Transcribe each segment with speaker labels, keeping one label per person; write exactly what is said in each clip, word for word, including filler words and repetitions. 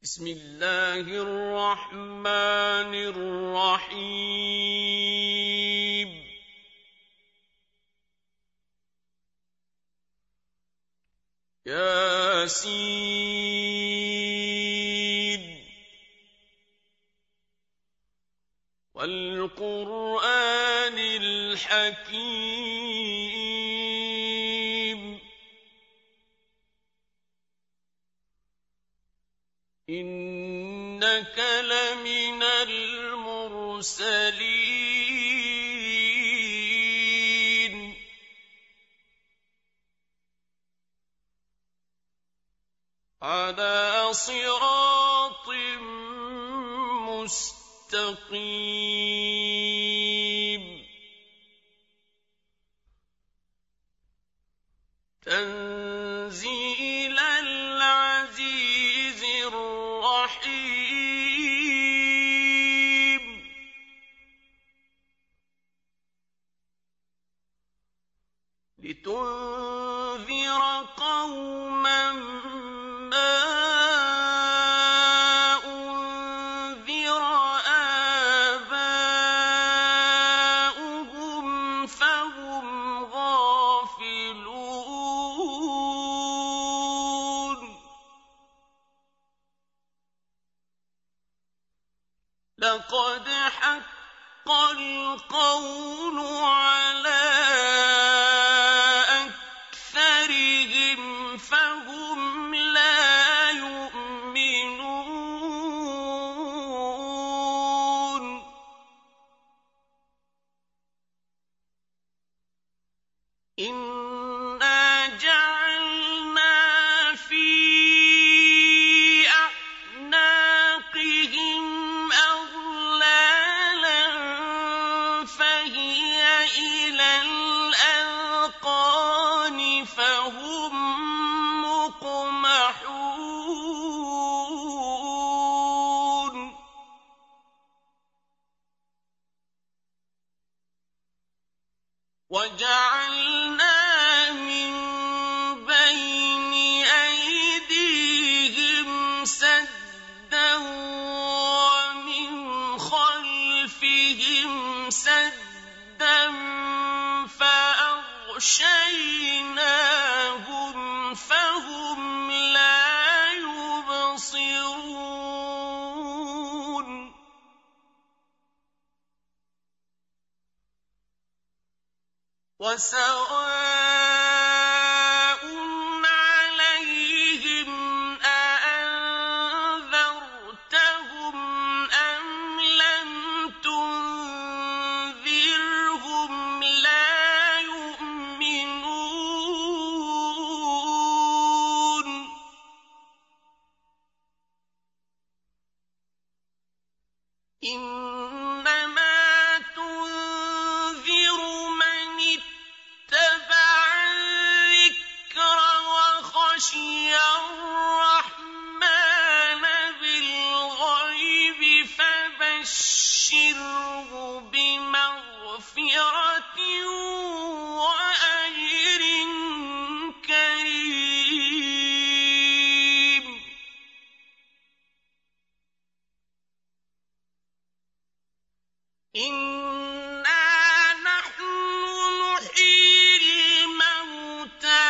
Speaker 1: بسم الله الرحمن الرحيم ياسين والقرآن الحكيم إنك لمن المرسلين على صراط مستقيم تنزيل العزيز الرحيم لتنذر قوما ما أنذر آباؤهم فهم غافلون لقد حق القول على أكثرهم فهم لا يؤمنون إنا جعلنا في أعناقهم أغلالا فهي إلى الأذقان فهم مقمحون وجعلنا من بين أيديهم سدا ومن خلفهم سدا فأغشيناهم فهم لا يبصرون وسواء عليهم أأنذرتهم أم لم تنذرهم لا يؤمنون إنما تنذر من اتبع الذكر وخشي الرحمن بالغيب فبشره بمغفرة وأجر كريم إنا نحن نحيي الموتى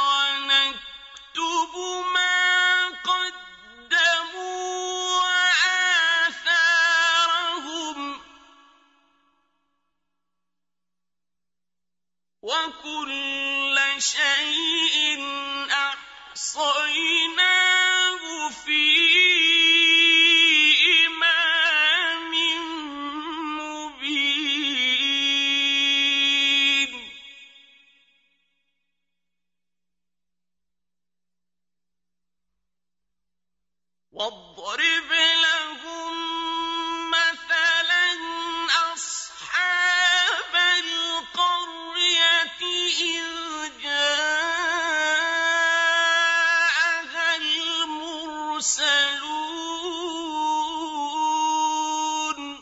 Speaker 1: ونكتب ما قدموا وآثارهم وكل شيء أحصيناه في إمام مبين واضرب لهم مثلا أصحاب القرية إذ جاءها المرسلون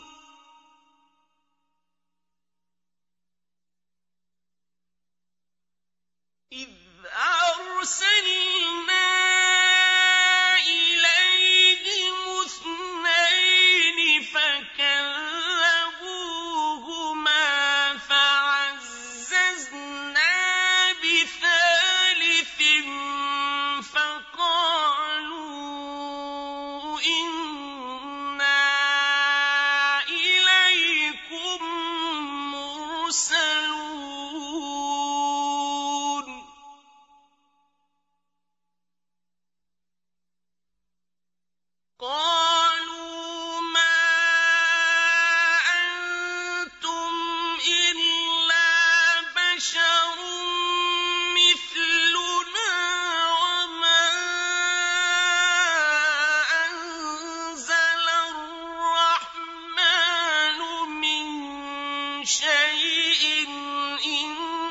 Speaker 1: إذ أرسلنا إليهم إِنَّا إِلَيْكُم مُّرْسَلُونَ قَالُوا مَا أَنتُمْ إِلَّا بَشَرٌ مِّثْلُنَا وَمَا أَنزَلَ الرَّحْمَٰنُ مِن شَيْءٍ إِنْ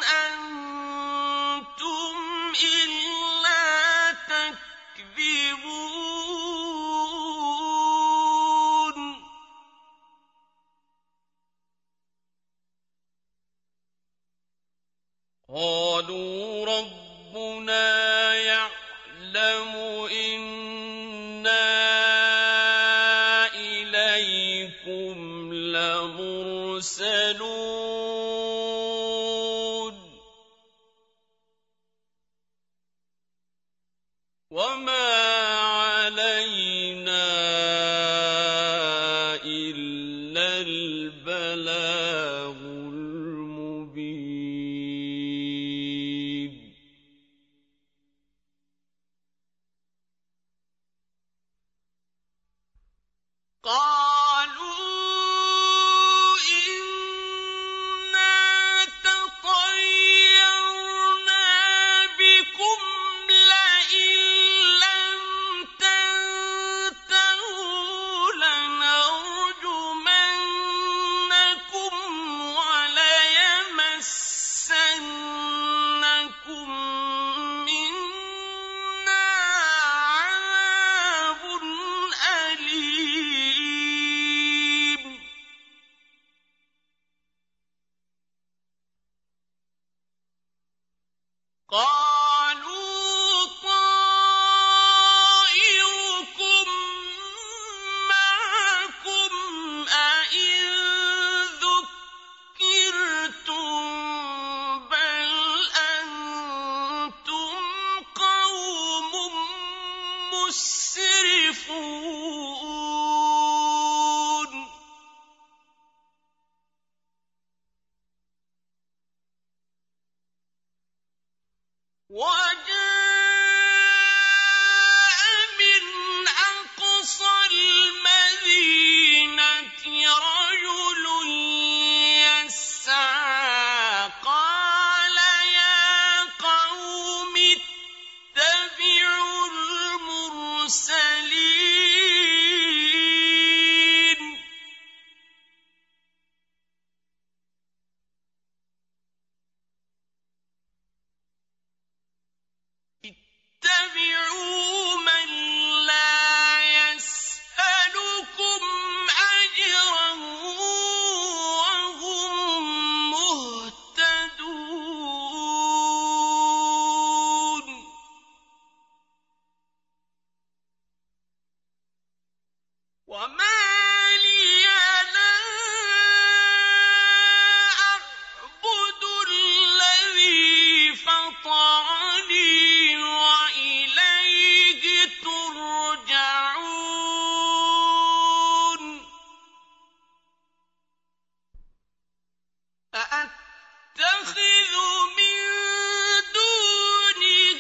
Speaker 1: أَنتُمْ إِلَّا تَكْذِبُونَ قَالُوا رَبُّنَا يَعْلَمُ إِنَّا إِلَيْكُمْ لَمُرْسَلُونَ وَمَا عَلَيْنَا إِلَّا الْبَلَاغُ الْمُبِينُ قَالُوا إِنَّا تَطَيَّرْنَا بِكُمْ لَئِن لَّمْ تَنتَهُوا لَنَرْجُمَنَّكُمْ وَلَيَمَسَّنَّكُم مِّنَّا عَذَابٌ أَلِيمٌ قَالُوا طَائِرُكُم مَّعَكُمْ ۚ أَئِن ذُكِّرْتُم بَلْ أَنتُمْ قَوْمٌ مُّسْرِفُونَ وَجَاءَ مِنْ أَقْصَى الْمَدِينَةِ رَجُلٌ يَسْعَىٰ قَالَ يَا قَوْمِ اتَّبِعُوا الْمُرْسَلِينَ اتَّبِعُوا مَن لَّا يَسْأَلُكُمْ أَجْرًا وَهُم مُّهْتَدُونَ وَمَا لِيَ لَا أَعْبُدُ الَّذِي فَطَرَنِي وَإِلَيْهِ تُرْجَعُونَ أَأَتَّخِذُ مِن دُونِهِ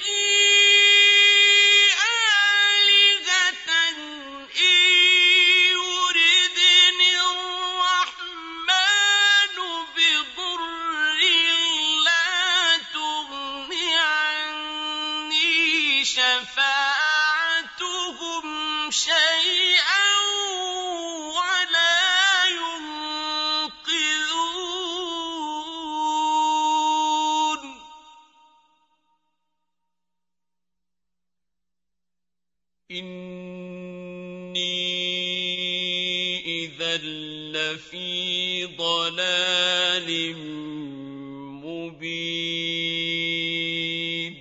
Speaker 1: آلِهَةً إِن يُرِدْنِ الرَّحْمَٰنُ بِضُرٍّ لَّا تُغْنِ عَنِّي شَفَاعَتُهُمْ شَيْئًا وَلَا يُنقِذُونَ إِنِّي إِذًا لَّفِي ضَلَالٍ مُّبِينٍ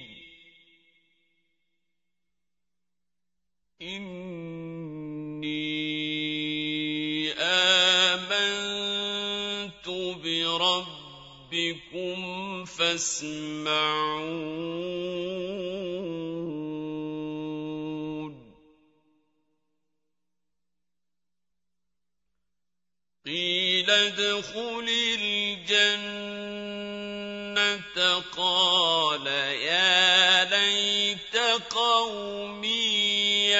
Speaker 1: إِنِّي آمَنتُ بِرَبِّكُمْ فَاسْمَعُونِ قيل ادخل الجنة قال يا ليت قومي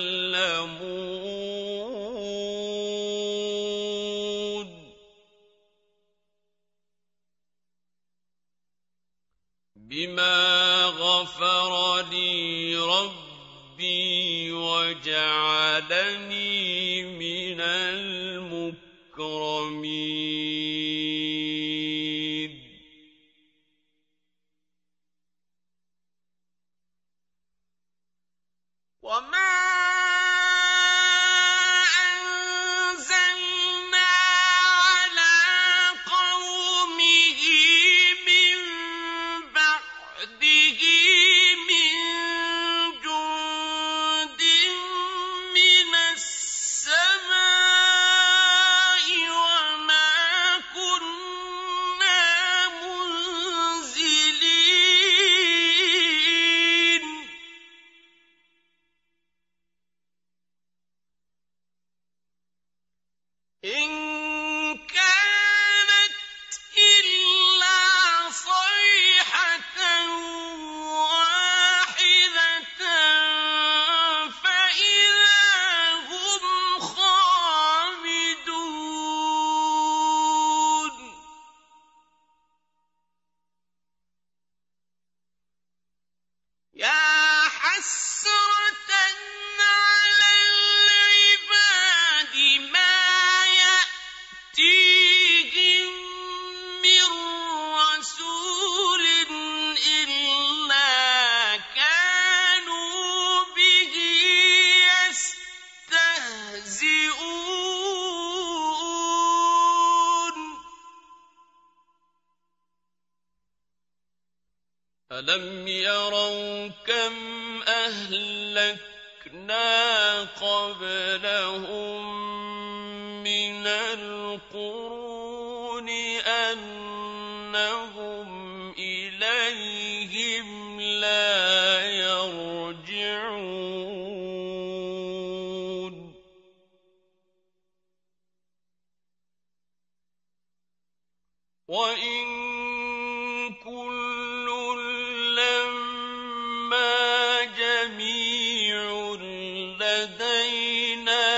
Speaker 1: يعلمون بما غفر لي ربي وجعلني من المكرمين وما ألم يروا كم أهلكنا قبلهم من القرون أنهم إليهم لا يرجعون وإن كل لما جميع لدينا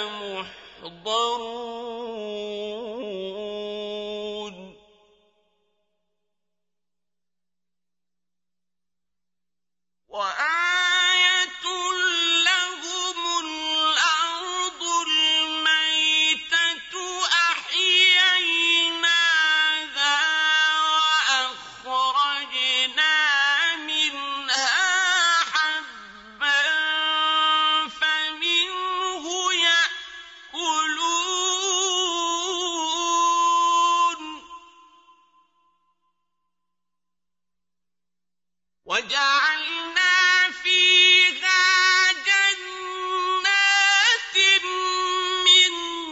Speaker 1: محضرون وآية لهم الأرض الميتة أحييناها وأخرجنا منها حبا فمنه يأكلون وجعلنا فيها جنات من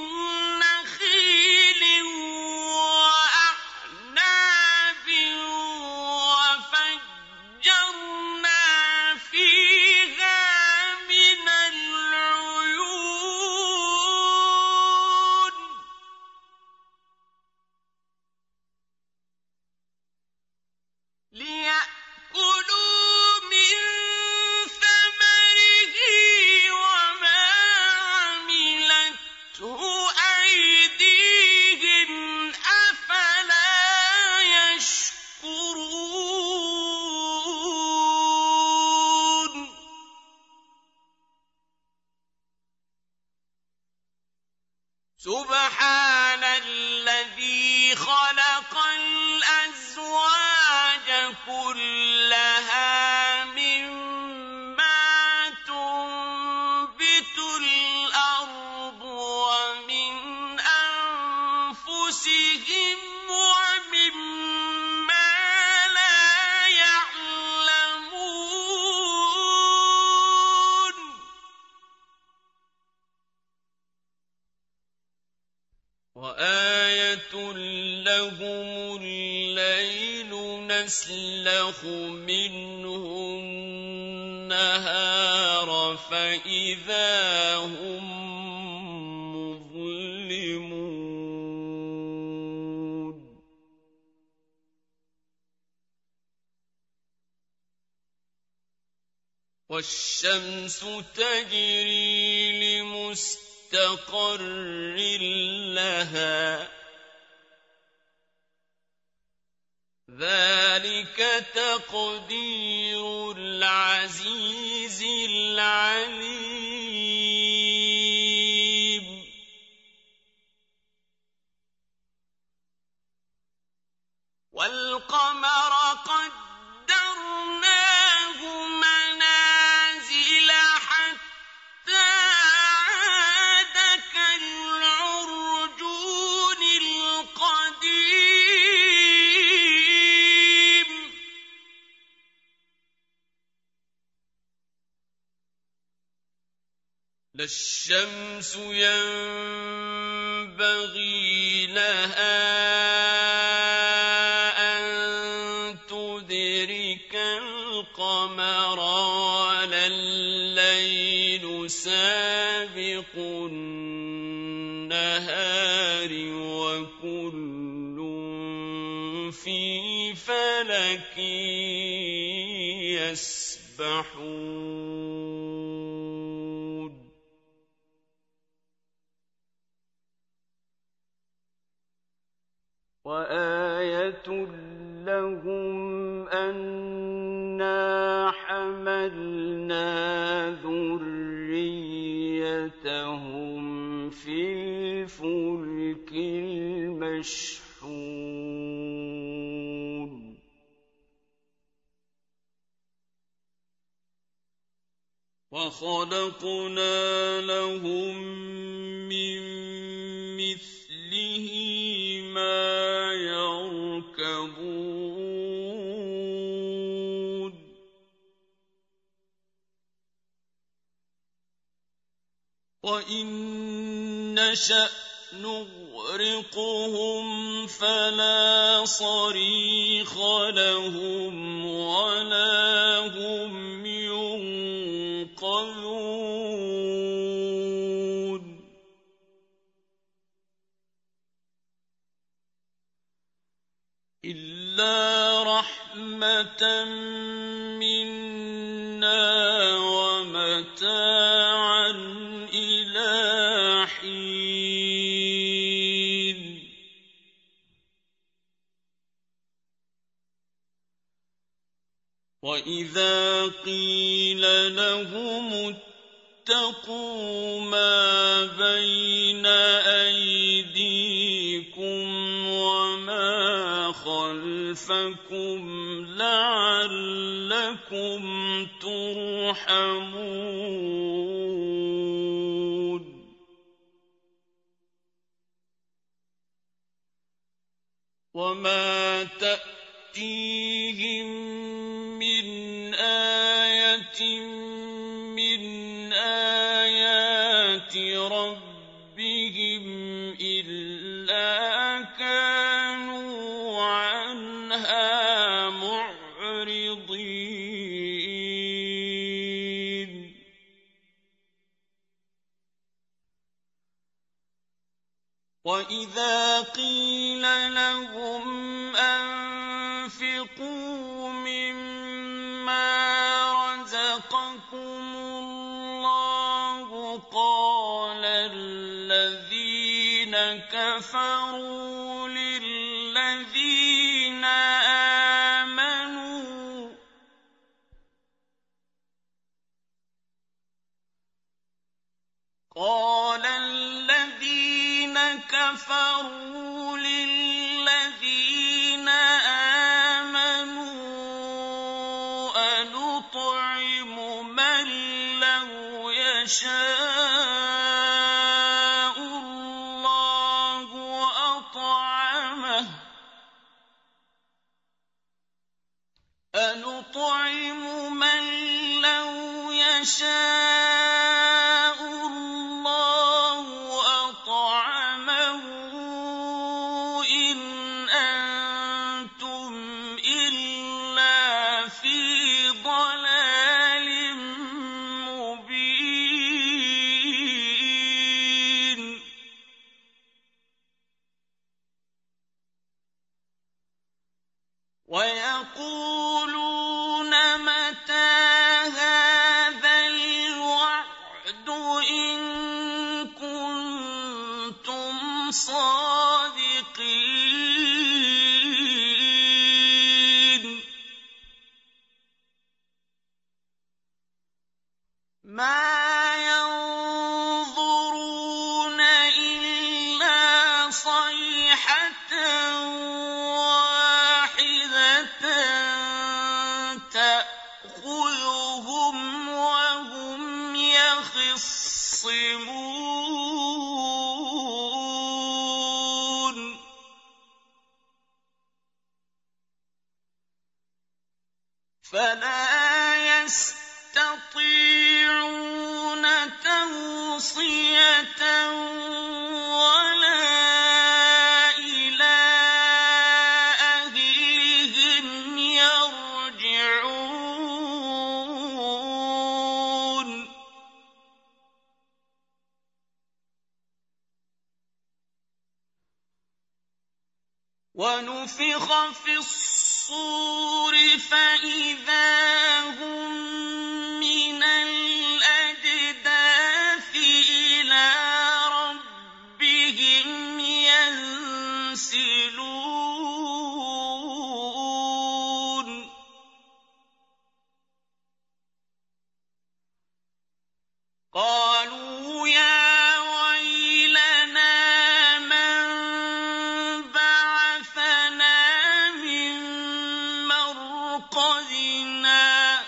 Speaker 1: نخيل وأعناب وفجرنا فيها من العيون ليأكلوا من ثمره وما عملته أيديهم أفلا يشكرون سبحان الذي خلق الأزواج كلها مما تنبت الأرض ومن أنفسهم ومما لا يعلمون وآية لهم الليل نسلخ منه النهار فإذا هم مظلمون والشمس تجري لمستقر لها ذلك تقدير العزيز العليم والقمر قدرناه منازل حتى عاد كالعرجون القديم لا الشمس ينبغي لها القمر ولا الليل سابق النهار وكل في فلك يسبحون وآية لهم أنا حملنا ذريتهم في الفلك المشحون وخلقنا لهم من مثله ما يركبون وإن نشأ نغرقهم فلا صريخ لهم ولا هم ينقذون إلا رحمة منا ومتاعا إلى حين وإذا قيل لهم اتقوا ما بين أيديكم وما خلفكم لعلكم ترحمون وما تأتيهم من آية من آيات ربهم إلا كانوا عنها معرضين وإذا قيل لهم أنفقوا مما رزقكم الله قال الذين كفروا للذين آمنوا قال الذين كفروا للذين آمنوا أنطعم من لو يشاء الله أطعمه أنطعم من لو يشاء الله أطعمه صادقين ما ينظرون إلا صيحة واحدة تأخذهم وهم يخصمون فلا يستطيعون توصية ولا إلى أهلهم يرجعون ونفخ في الصور فإذا هم من الأجداث إلى ربهم ينسلون قالوا يا ويلنا من بعثنا من مرقدنا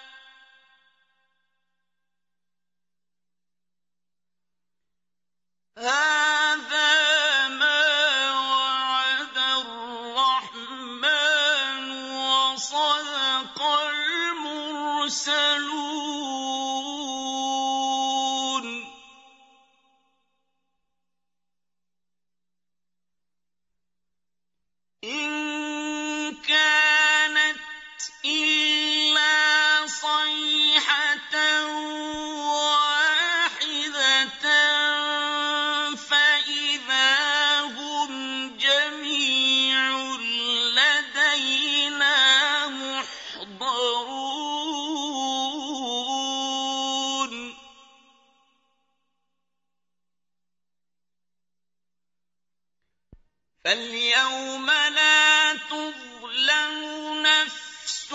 Speaker 1: هذا ما وعد الرحمن وصدق المرسلون إن كانت إلا صيحة واحدة فإذا هم جميع لدينا محضرون فاليوم لا تظلم نفس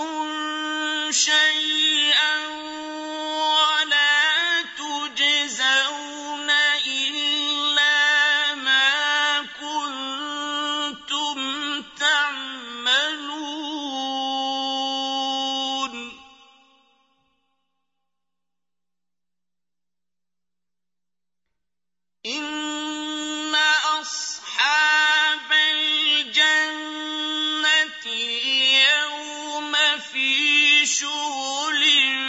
Speaker 1: شيئا ولا تجزون إلا ما كنتم تعملون إن أصحاب الجنة اليوم في شغل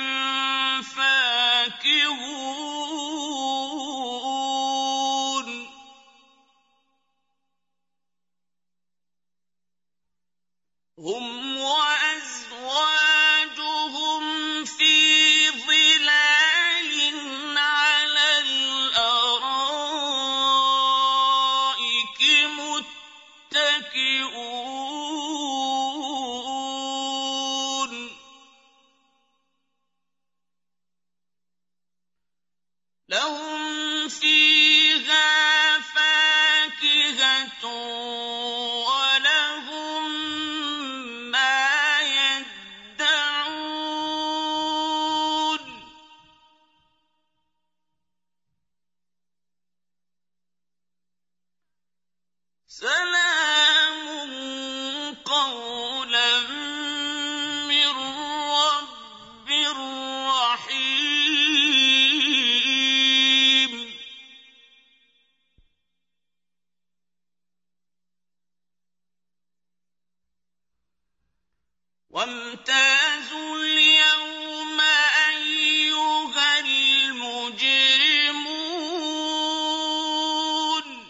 Speaker 1: فاكهون هم وأزواجهم في ظلال على الأرائك متكئون لهم فيها فاكهة ولهم ما يدعون سلام قولا من رب رحيم وامتازوا اليوم أيها المجرمون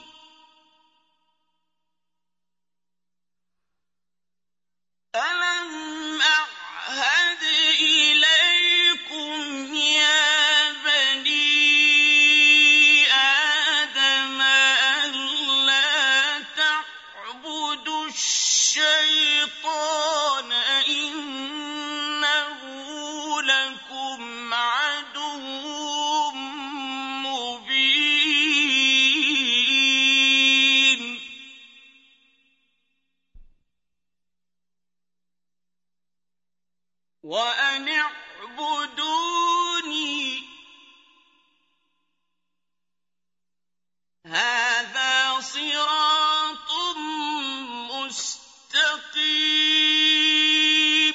Speaker 1: ألم أعهد إليكم يا بني آدم ألا تعبدوا الشيطان إن هَٰذَا صِرَاطٌ مُّسْتَقِيمٌ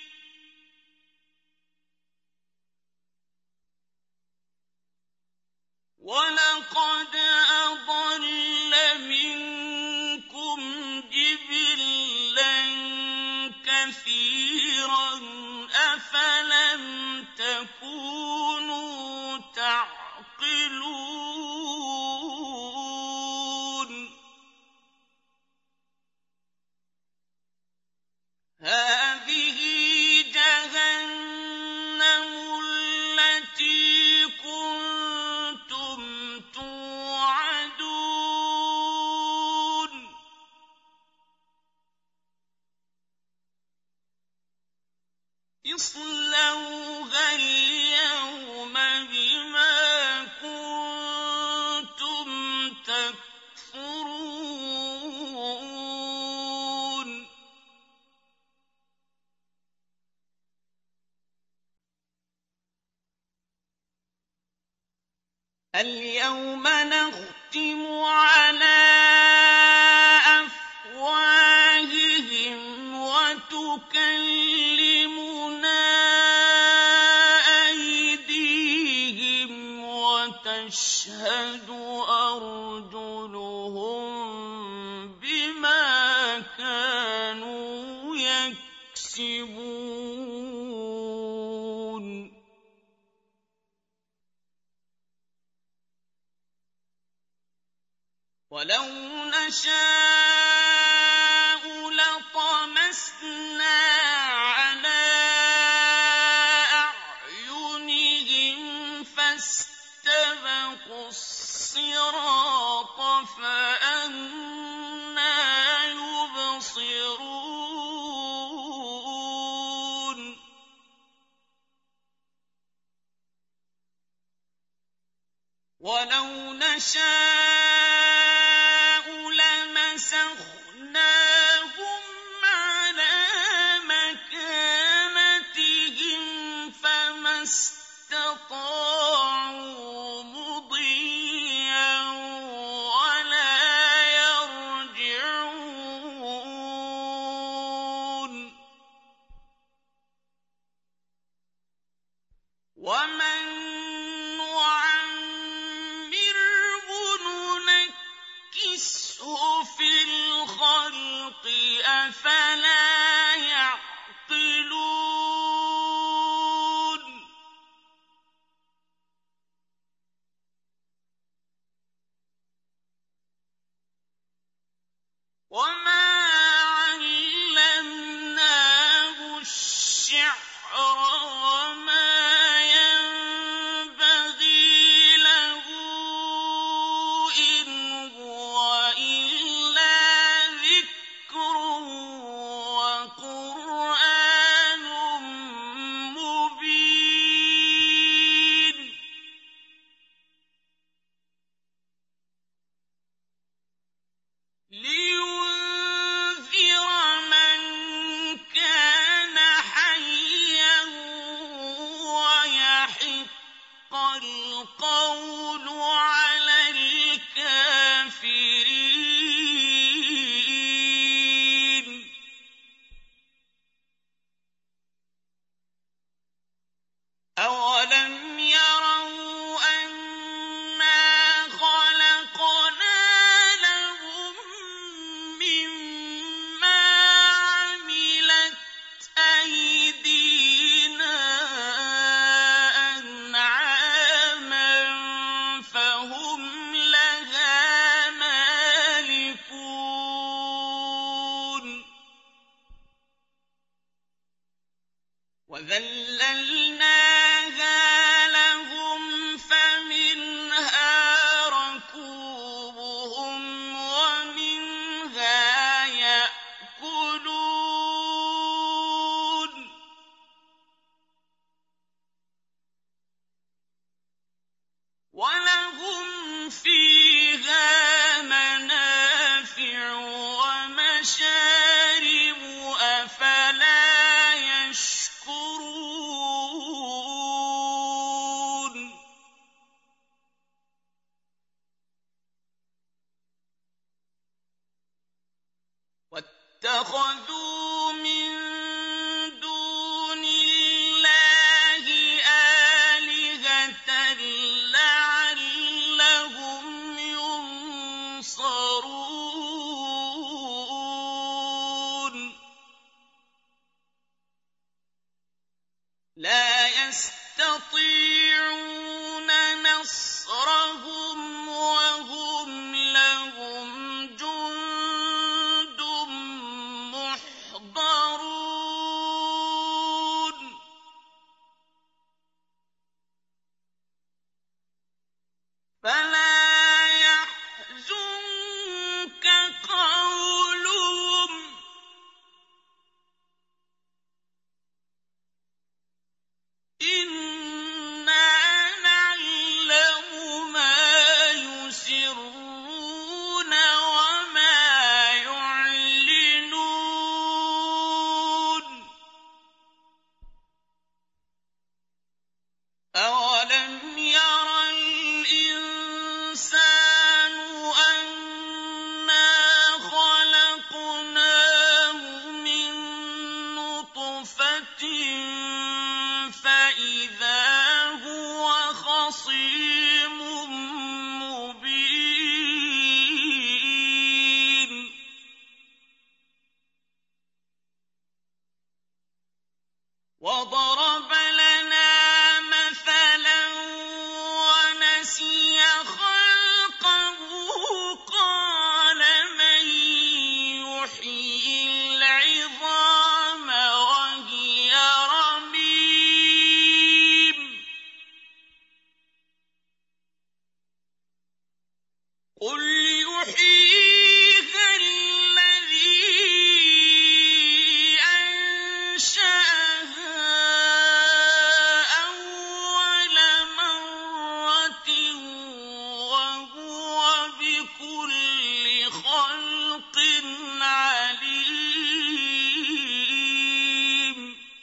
Speaker 1: وَلَقَدْ أَضَلَّ مِنكُمْ جِبِلًّا كَثِيرًا ۖ أَفَلَمْ تَكُونُوا تَعْقِلُونَ هَٰذِهِ جَهَنَّمُ الَّتِي كُنتُمْ تُوعَدُونَ اصْلَوْهَا الْيَوْمَ بِمَا كُنتُمْ تَكْفُرُونَ الْيَوْمَ نَخْتِمُ عَلَىٰ أَفْوَاهِهِمْ وَتُكَلِّمُنَا أَيْدِيهِمْ وَتَشْهَدُ أَرْجُلُهُم بِمَا كَانُوا يَكْسِبُونَ وَلَوْ نَشَاءُ لَطَمَسْنَا عَلَىٰ أَعْيُنِهِمْ فَاسْتَبَقُوا الصِّرَاطَ فَأَنَّىٰ يُبْصِرُونَ وَلَوْ نَشَاءُ لَمَسَخْنَاهُمْ عَلَىٰ مَكَانَتِهِمْ فَمَا اسْتَطَاعُوا مُضِيًّا وَلَا يَرْجِعُونَ وَمَن نُّعَمِّرْهُ نُنَكِّسْهُ فِي الْخَلْقِ ۖ أَفَلَا يَعْقِلُونَ وَمَا عَلَّمْنَاهُ الشِّعْرَ وَمَا يَنبَغِي لَهُ ۖ إِنْ هُوَ إِلَّا ذِكْرٌ وَقُرْآنٌ مُّبِينٌ لِيُنذِرَ مَن كَانَ حَيًّا وَيَحِقَّ الْقَوْلُ عَلَى الْكَافِرِينَ أَوَلَمْ يَرَوْا أَنَّا خَلَقْنَا لَهُم مِّمَّا عَمِلَتْ أَيْدِينَا أَنْعَامًا فَهُمْ لَهَا مَالِكُونَ وَذَلَّلْنَاهَا لَهُمْ فَمِنْهَا رَكُوبُهُمْ وَمِنْهَا يَأْكُلُونَ وَلَهُمْ فِيهَا مَنَافِعُ وَمَشَارِبُ ۖ أَفَلَا يَشْكُرُونَ واتخذوا من دون الله آلهة لعلهم ينصرون لا يستطيعون نصرهم وهم لهم جند محضرون فلا يحزنك قولهم إنا نعلم ما يسرون وما يعلنون أولم ير الإنسان أنا خلقناه من نطفة فإذا هو خصيم مبين وضرب لنا مثلا ونسي خلقه قال من يحيي العظام وهي رميم قل يحييها الذي أنشأها أول مرة وهو بكل خلق عليم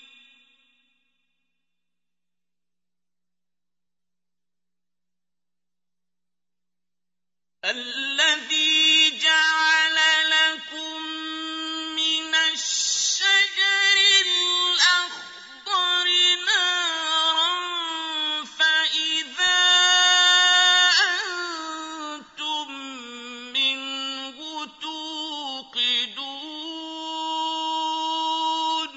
Speaker 1: الذي جعل لكم من الشجر الأخضر نارا فإذا أنتم منه توقدون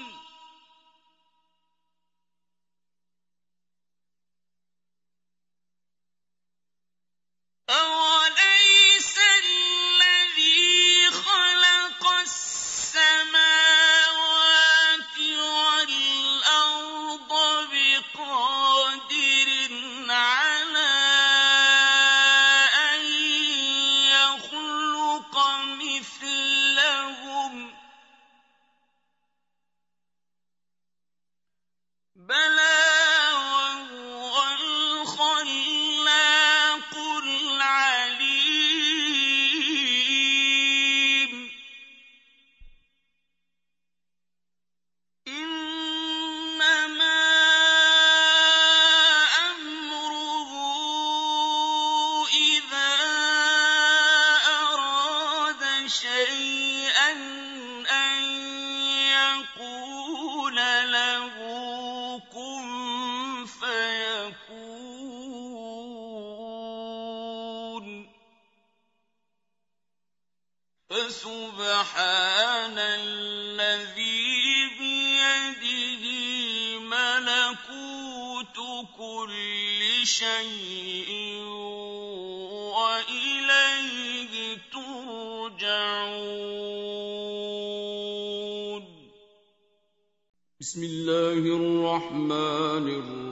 Speaker 1: أوليس الذي خلق السماوات والأرض بقادر على أن يخلق مثلهم بلى وهو الخلاق العليم إنما أمره إذا أراد شيئا أن يقول له كن فيكون فسبحان الذي بيده ملكوت كل شيء وإليه ترجعون
Speaker 2: بسم الله الرحمن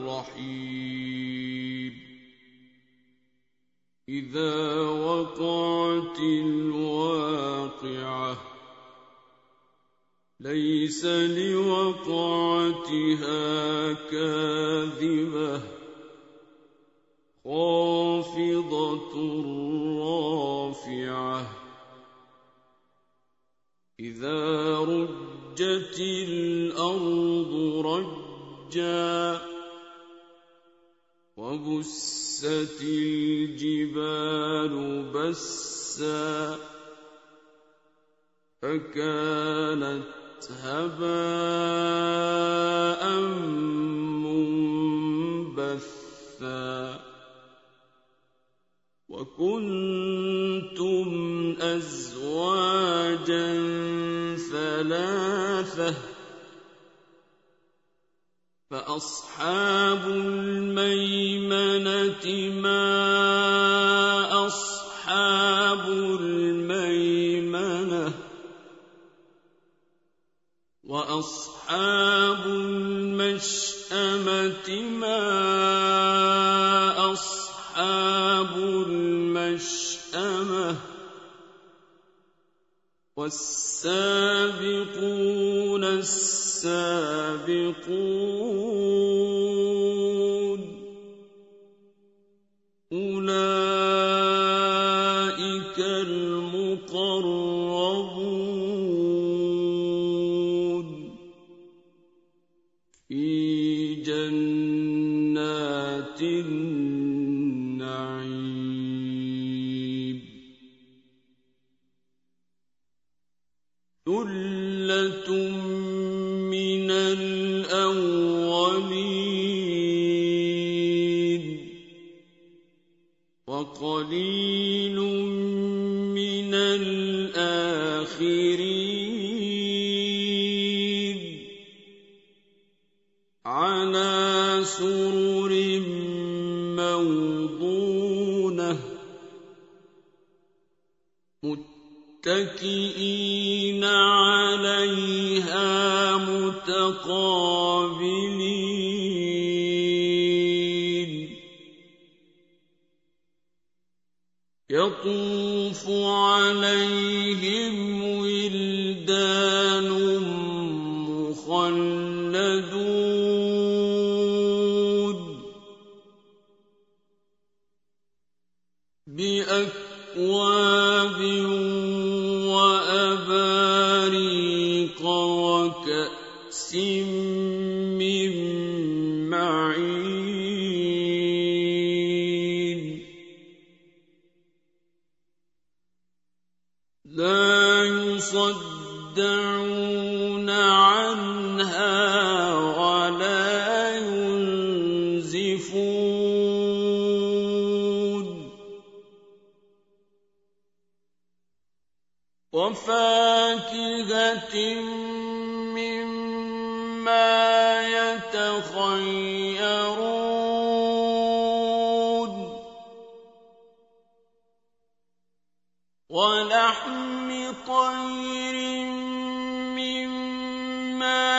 Speaker 2: الرحيم إذا وقعت الواقعة ليس لوقعتها كاذبة خافضة رافعة إذا رجت الأرض رجا وبست الجبال بسا فكانت هباء منبثا وكنتم أزواجا ثلاثة فأصحاب الميمنة ما أصحاب الميمنة وأصحاب المشأمة ما أصحاب المشأمة والسابقون السابقون أولئك المقربون في جنات النعيم ثلة من الأولين وقليل من الآخرين على سرر موضونة متكئين عليها متقابلين يطوف عليهم ولدان مخلدون بأكواب وأباريق وكأس من معين لا يصدعون عنها ولا ينزفون وفاكهة مما يتخيرون ولحم طير مما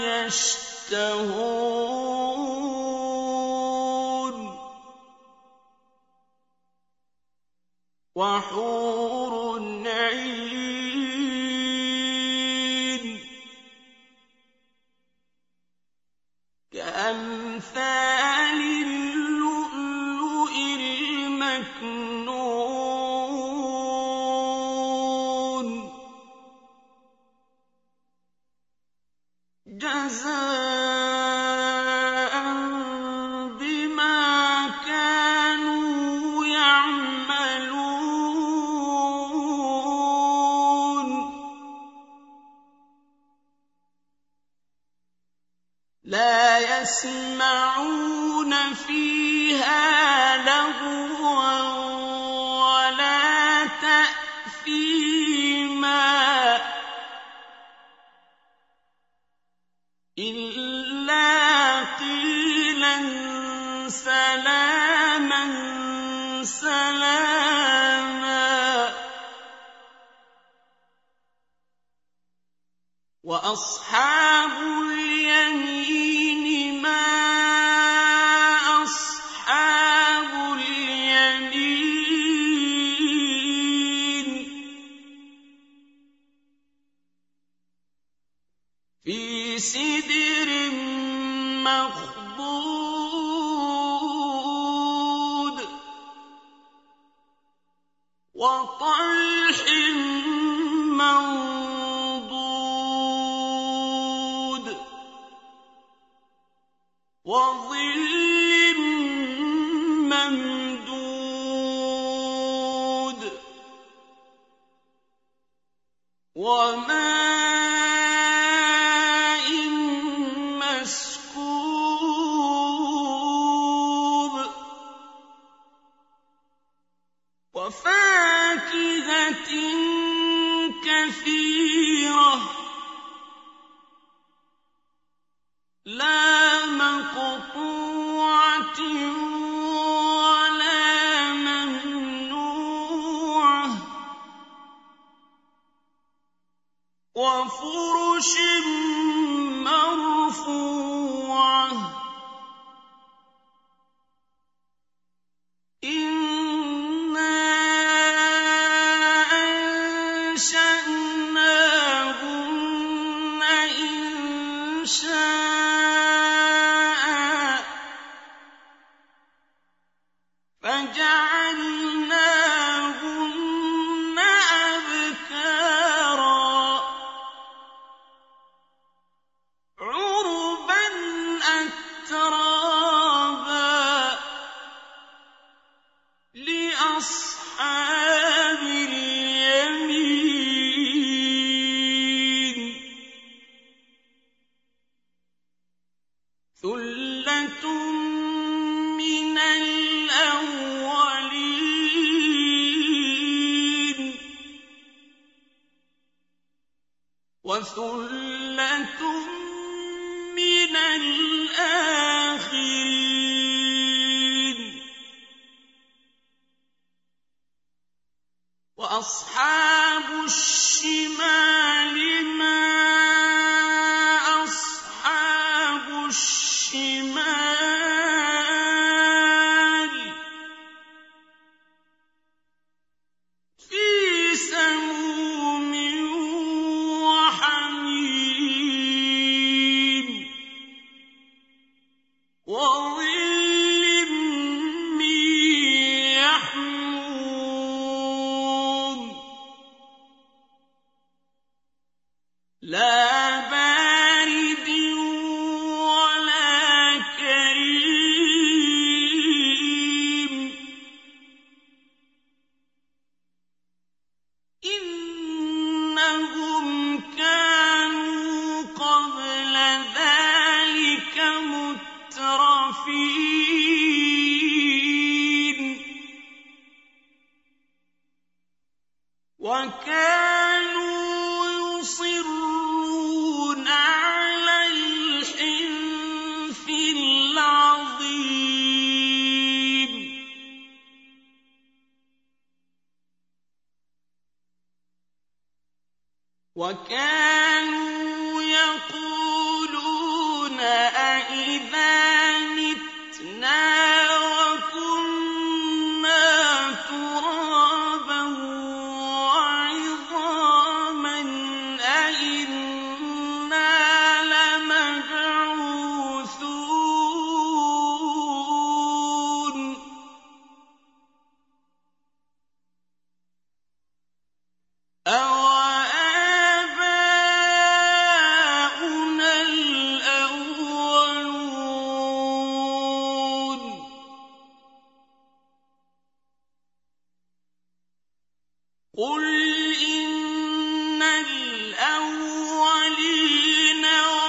Speaker 2: يشتهون وحور عين كأمثال اللؤلؤ المكنون جزاء بما كانوا يعملون لا يسمعون فيها لغوا ولا تأثيما إلا قيلا سلاما سلاما وأصحاب اليمين ما أصحاب اليمين في سدر مخضود وطلح منضود وظل ممدود وَمَاءٍ مَّسْكُوبٍ وَفَاكِهَةٍ كَثِيرَةٍ لَّا مَقْطُوعَةٍ وَلَا مَمْنُوعَةٍ وَفُرُشٍ مَّرْفُوعَةٍ إِنَّا أَنشَأْنَاهُنَّ إِنشَاءً فَجَعَلْنَاهُنَّ أَبْكَارًا عُرُبًا أَتْرَابًا لِّأَصْحَابِ الْيَمِينِ ثُلَّةٌ مِّنَ الْأَوَّلِينَ وَثُلَّةٌ مِّنَ الْآخِرِينَ وَأَصْحَابُ الشِّمَالِ مَا أَصْحَابُ الشِّمَالِ فِي سَمُومٍ وَحَمِيمٍ وَظِلٍّ مِّن يَحْمُومٍ لَّا بَارِدٍ وَلَا كَرِيمٍ إِنَّهُمْ كَانُوا قَبْلَ ذَٰلِكَ مُتْرَفِينَ وَكَانُوا يُصِرُّونَ عَلَى الْحِنثِ الْعَظِيمِ وَكَانُوا يَقُولُونَ أَإِذَا مِتْنَا وَكُنَّا تُرَابًا وَعِظَامًا أَإِنَّا لَمَبْعُوثُونَ أَوَآبَاؤُنَا الْأَوَّلُونَ قُلْ إِنَّ الْأَوَّلِينَ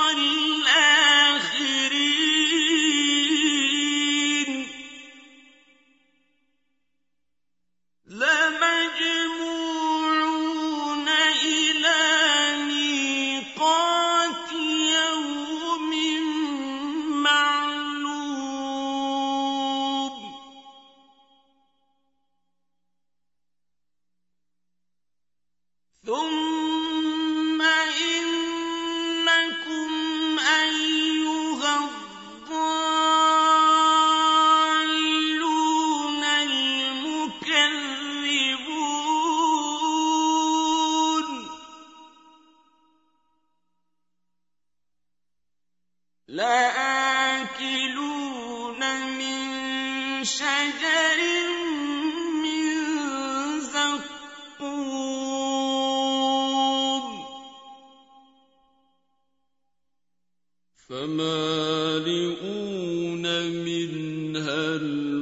Speaker 2: وَالْآخِرِينَ لَمَجْمُوعُونَ إِلَىٰ مِيقَاتِ يَوْمٍ مَّعْلُومٍ ثُمَّ إِنَّكُمْ أَيُّهَا الضَّالُّونَ الْمُكَذِّبُونَ لَآكِلُونَ مِن شَجَرٍ مِّن زَقُّومٍ فَمَالِئُونَ مِنْهَا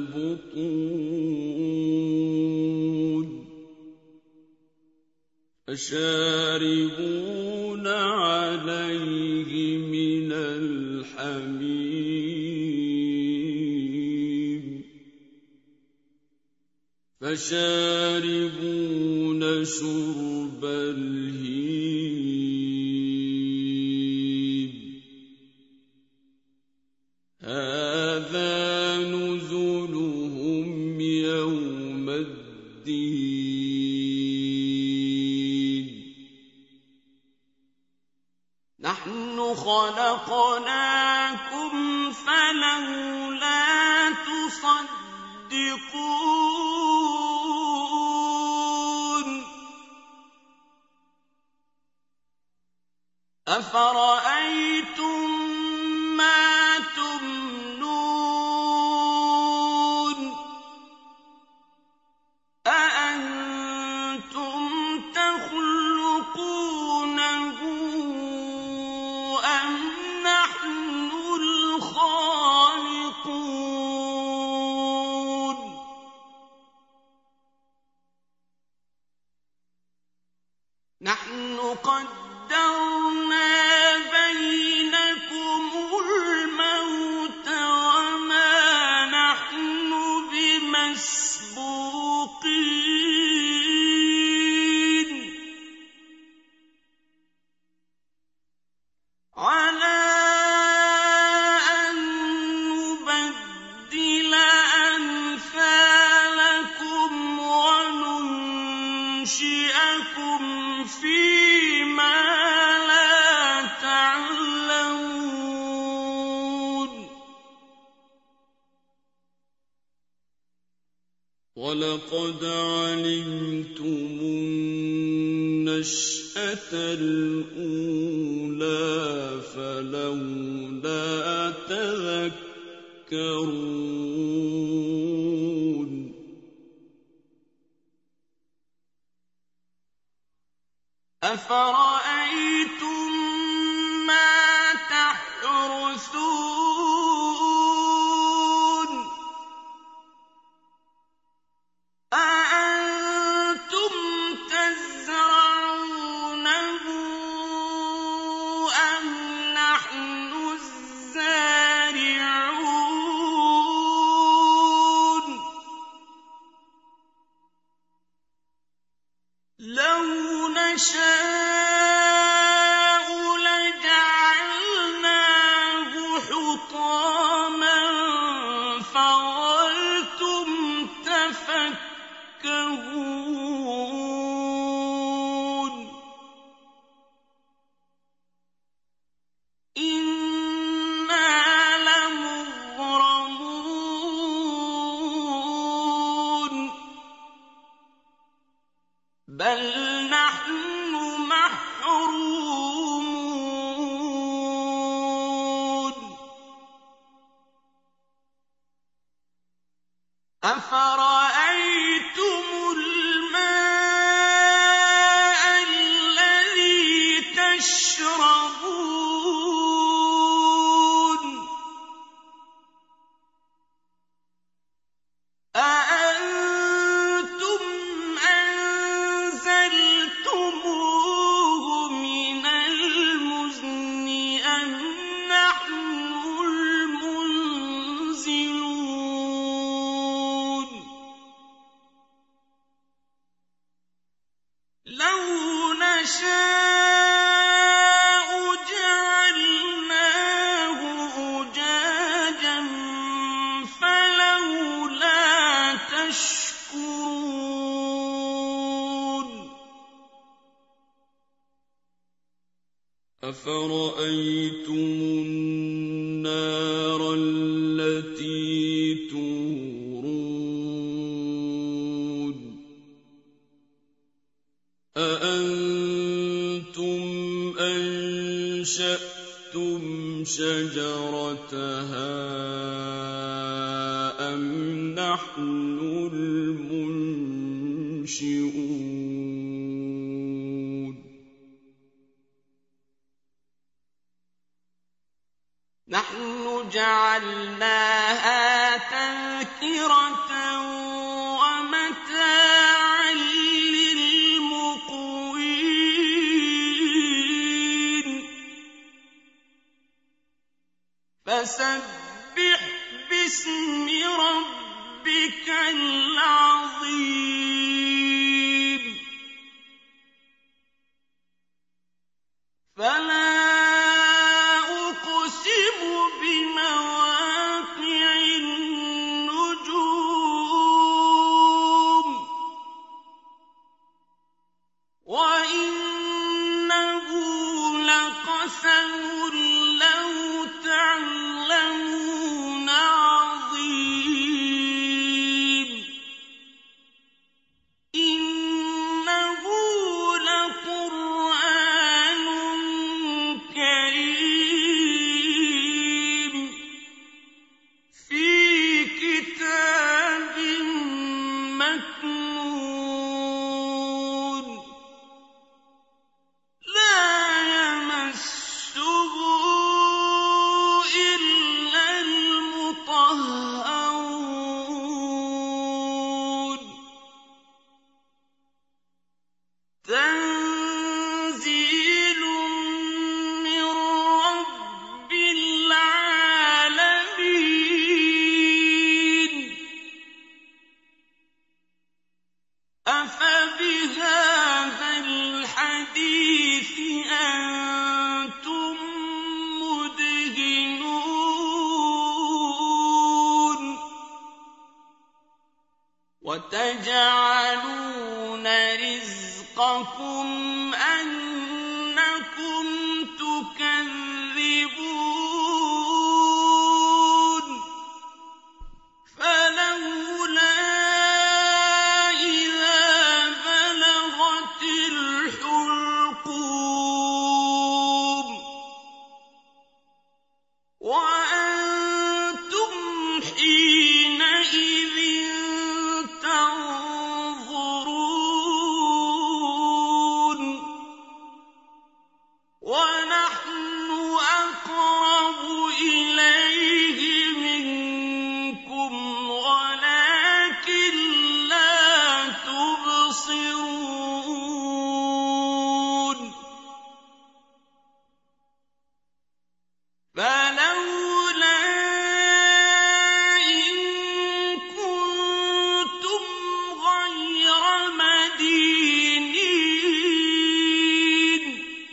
Speaker 2: الْبُطُونَ فشاربون عليه من الحميم فشاربون شرب الهيم هذا نزلهم يوم الدين
Speaker 1: نحن خلقناكم فلولا تصدقون أفرأيتم ما تمنون أأنتم تخلقونه أم نحن الخالقون نحن قدرنا بينكم الموت وما نحن بمسبوقين على أن نبدل أمثالكم وننشئكم فيما لا تعلمون
Speaker 2: ولقد علمتم النشأة الأولى فلولا تذكرون
Speaker 1: أفرأيتم ما تحرثون أأنتم تزرعونه أم نحن الزارعون لو نشاء لجعلناه حطاما فظلتم تفكهون إنا لمغرمون بل نحن محرومون أفرأيتم الماء الذي تشربون أأنتم أنزلتموه من المزن أم نحن المنزلون لو نشاء جعلناه أجاجا فلولا تشكرون
Speaker 2: أفرأيتم النار التي تورون أأنتم أنشأتم شجرتها أم نحن المنشئون
Speaker 1: نحن جعلناها تذكرة ومتاعا للمقوين فسبح باسم ربك العظيم فلا أقسم بمواقع النجوم وإنه لقسم لو تعلمون عظيم إنه لقرآن كريم في كتاب مكنون لا يمسه إلا المطهرون تنزيل من رب العالمين أفبهذا الحديث أنتم مدهنون وتجعلون رزقكم أنكم تكذبون فلولا إذا بلغت الحلقوم وأنتم حينئذ تنظرون ونحن أقرب إليه منكم ولكن لا تبصرون فلولا إن كنتم غير مدينين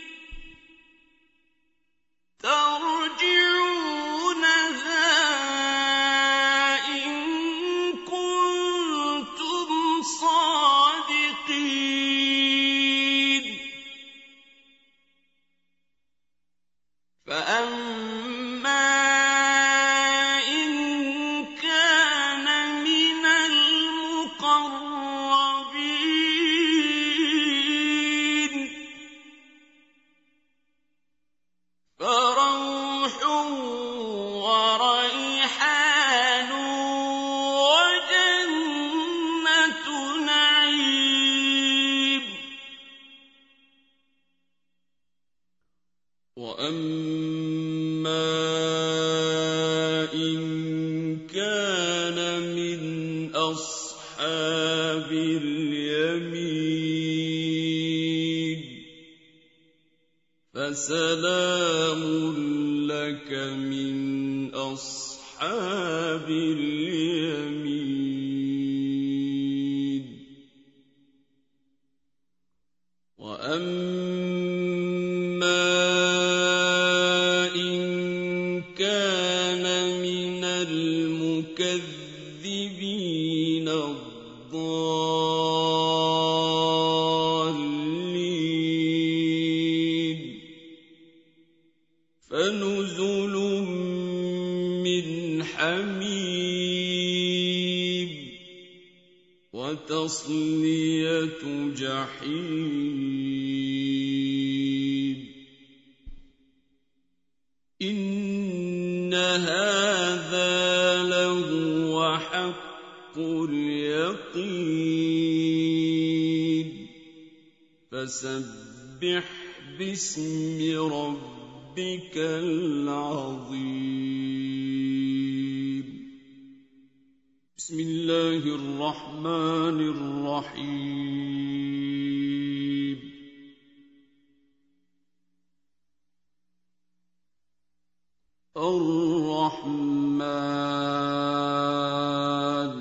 Speaker 1: ترجعونها إن كنتم صادقين فأما إن كان من المقربين فروح وريحان وجنة نعيم
Speaker 2: وأما إن كان من أصحاب اليمين فسلام لك من أصحاب اليمين وأما إن كان من المكذبين الضالين فنزل من حميم وتصلية جحيم إن هذا لهو حق اليقين فسبح باسم ربك العظيم بسم الله الرحمن الرحيم الرحمن الرحمن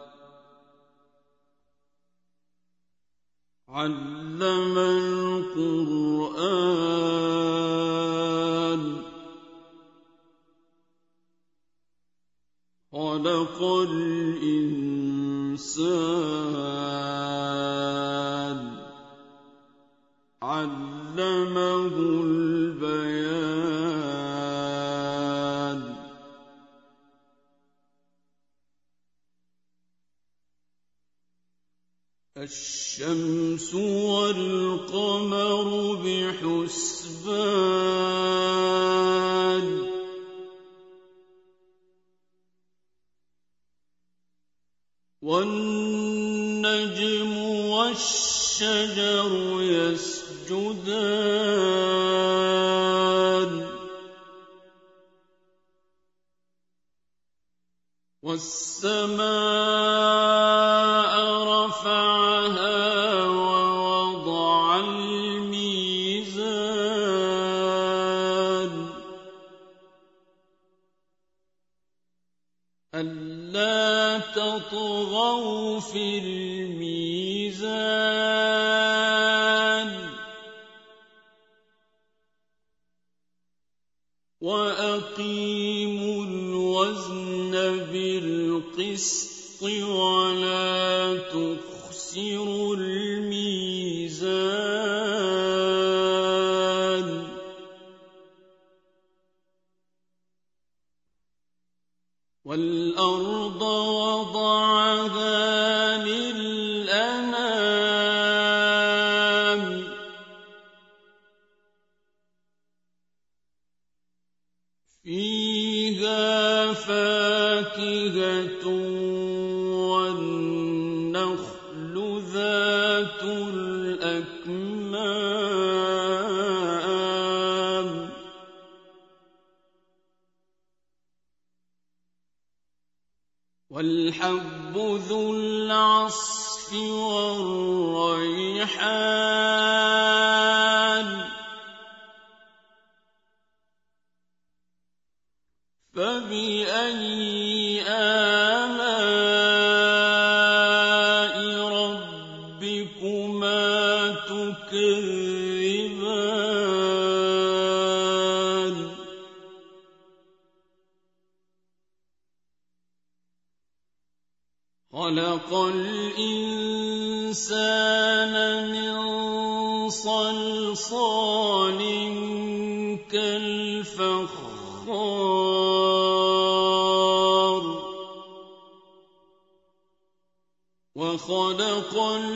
Speaker 2: علم القرآن خلق الإنسان علمه البيان الشمس والقمر بحسبان والنجم والشجر يسجدان والسماء رفعها ووضع الميزان ألا تطغوا في الميزان وأقيموا الوزن بالقسط ولا تخسروا الميزان والأرض وضعها للأنام فيها فاكهة والنخل ذات الأكمام والحب ذو العصف والريحان فبأي آلاء ربكما تكذبان خلق الإنسان من صلصال كالفخار وخلق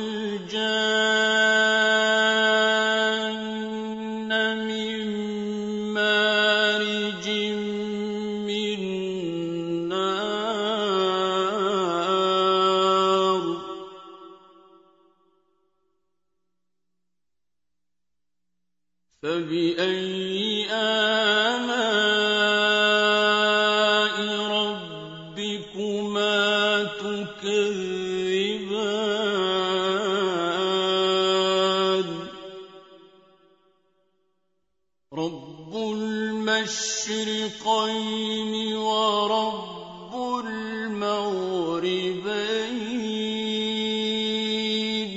Speaker 2: الجان من مارج من نار فبأي آلاء ربكما تكذبان رب المشرقين ورب المغربين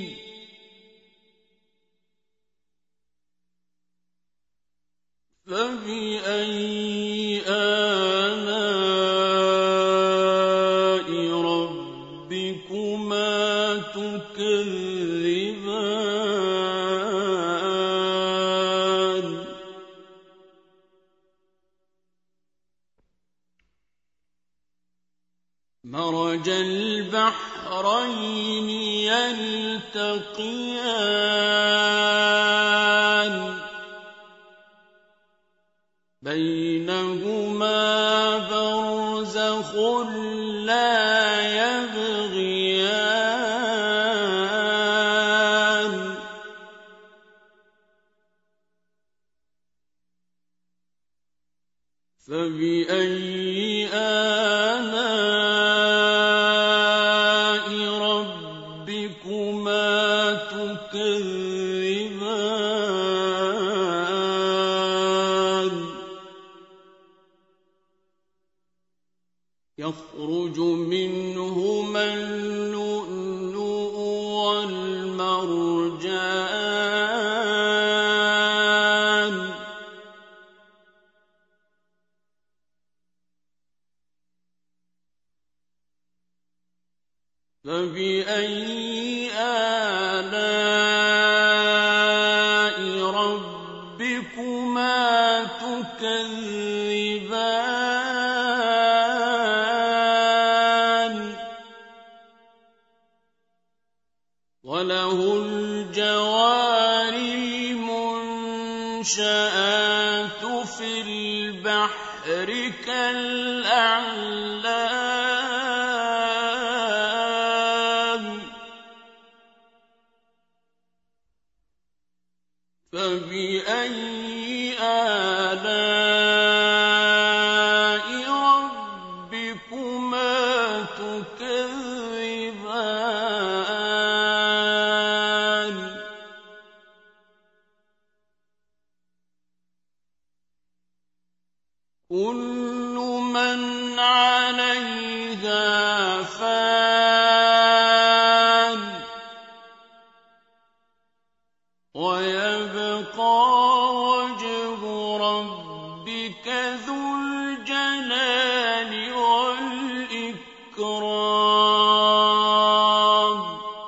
Speaker 2: فبأي آلاء ربكما تكذبان مرج البحرين يلتقيان بينهما برزخ لا يبغيان فبأي آلاء ربكما تكذبان وَالْمَرْجَانُ فَبِأَيِّ آلَاءِ رَبِّكُمَا تُكَذِّبَانِ وَلَهُ الْجَوَارِ الْمُنشَآتُ فِي الْبَحْرِ كَالْأَعْلَامِ فَبِأَيِّ آلَاءِ رَبِّكُمَا تُكَذِّبَانِ كُلُّ مَنْ عَلَيْهَا فَانٍ وَيَبْقَىٰ وَجْهُ رَبِّكَ ذُو الْجَلَالِ وَالْإِكْرَامِ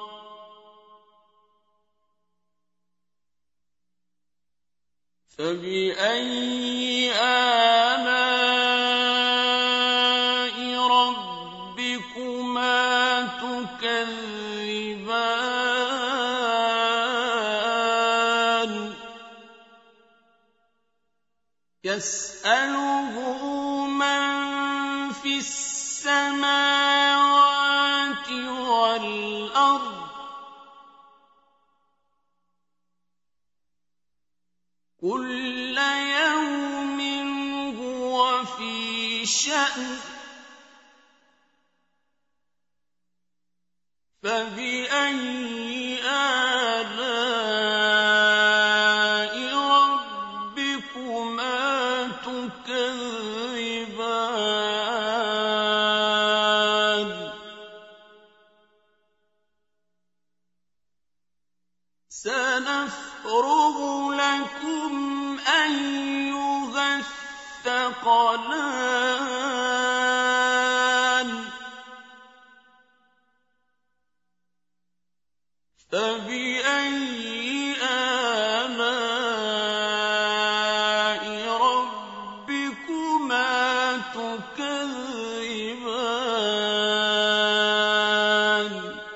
Speaker 2: فَبِأَيِّ آلَاءِ رَبِّكُمَا تُكَذِّبَانِ يَسْأَلُهُ مَن فِي السَّمَاوَاتِ وَالْأَرْضِ كُلَّ يَوْمٍ هُوَ فِي شَأْنٍ فَبِأَيِّ آلَاءِ رَبِّكُمَا تُكَذِّبَانِ سَنَفْرُغُ لَكُمْ أَيُّهَ الثَّقَلَانِ فَبِأَيِّ آلَاءِ رَبِّكُمَا تُكَذِّبَانِ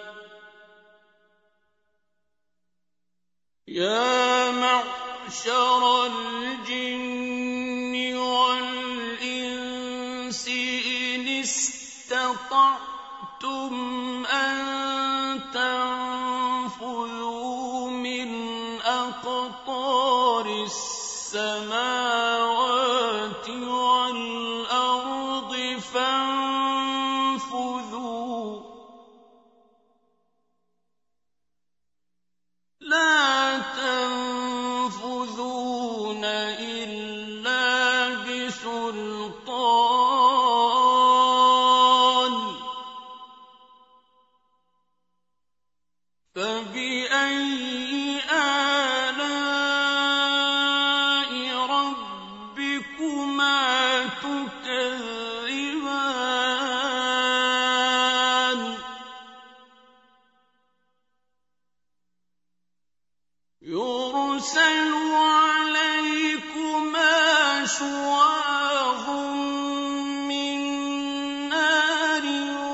Speaker 2: يَا مَعْشَرَ الْجِنِّ وَالْإِنسِ إِنِ اسْتَطَعْتُمْ أَن تَنفُذُوا مِنْ أَقْطَارِ السَّمَاوَاتِ وَالْأَرْضِ فَانفُذُوا لَا تَنفُذُونَ إِلَّا بِسُلْطَانٍ فَبِأَيِّ آلَاءِ رَبِّكُمَا تُكَذِّبَانِ يُرْسَلُ عَلَيْكُمَا شُوَاظٌ مِّن نَّارٍ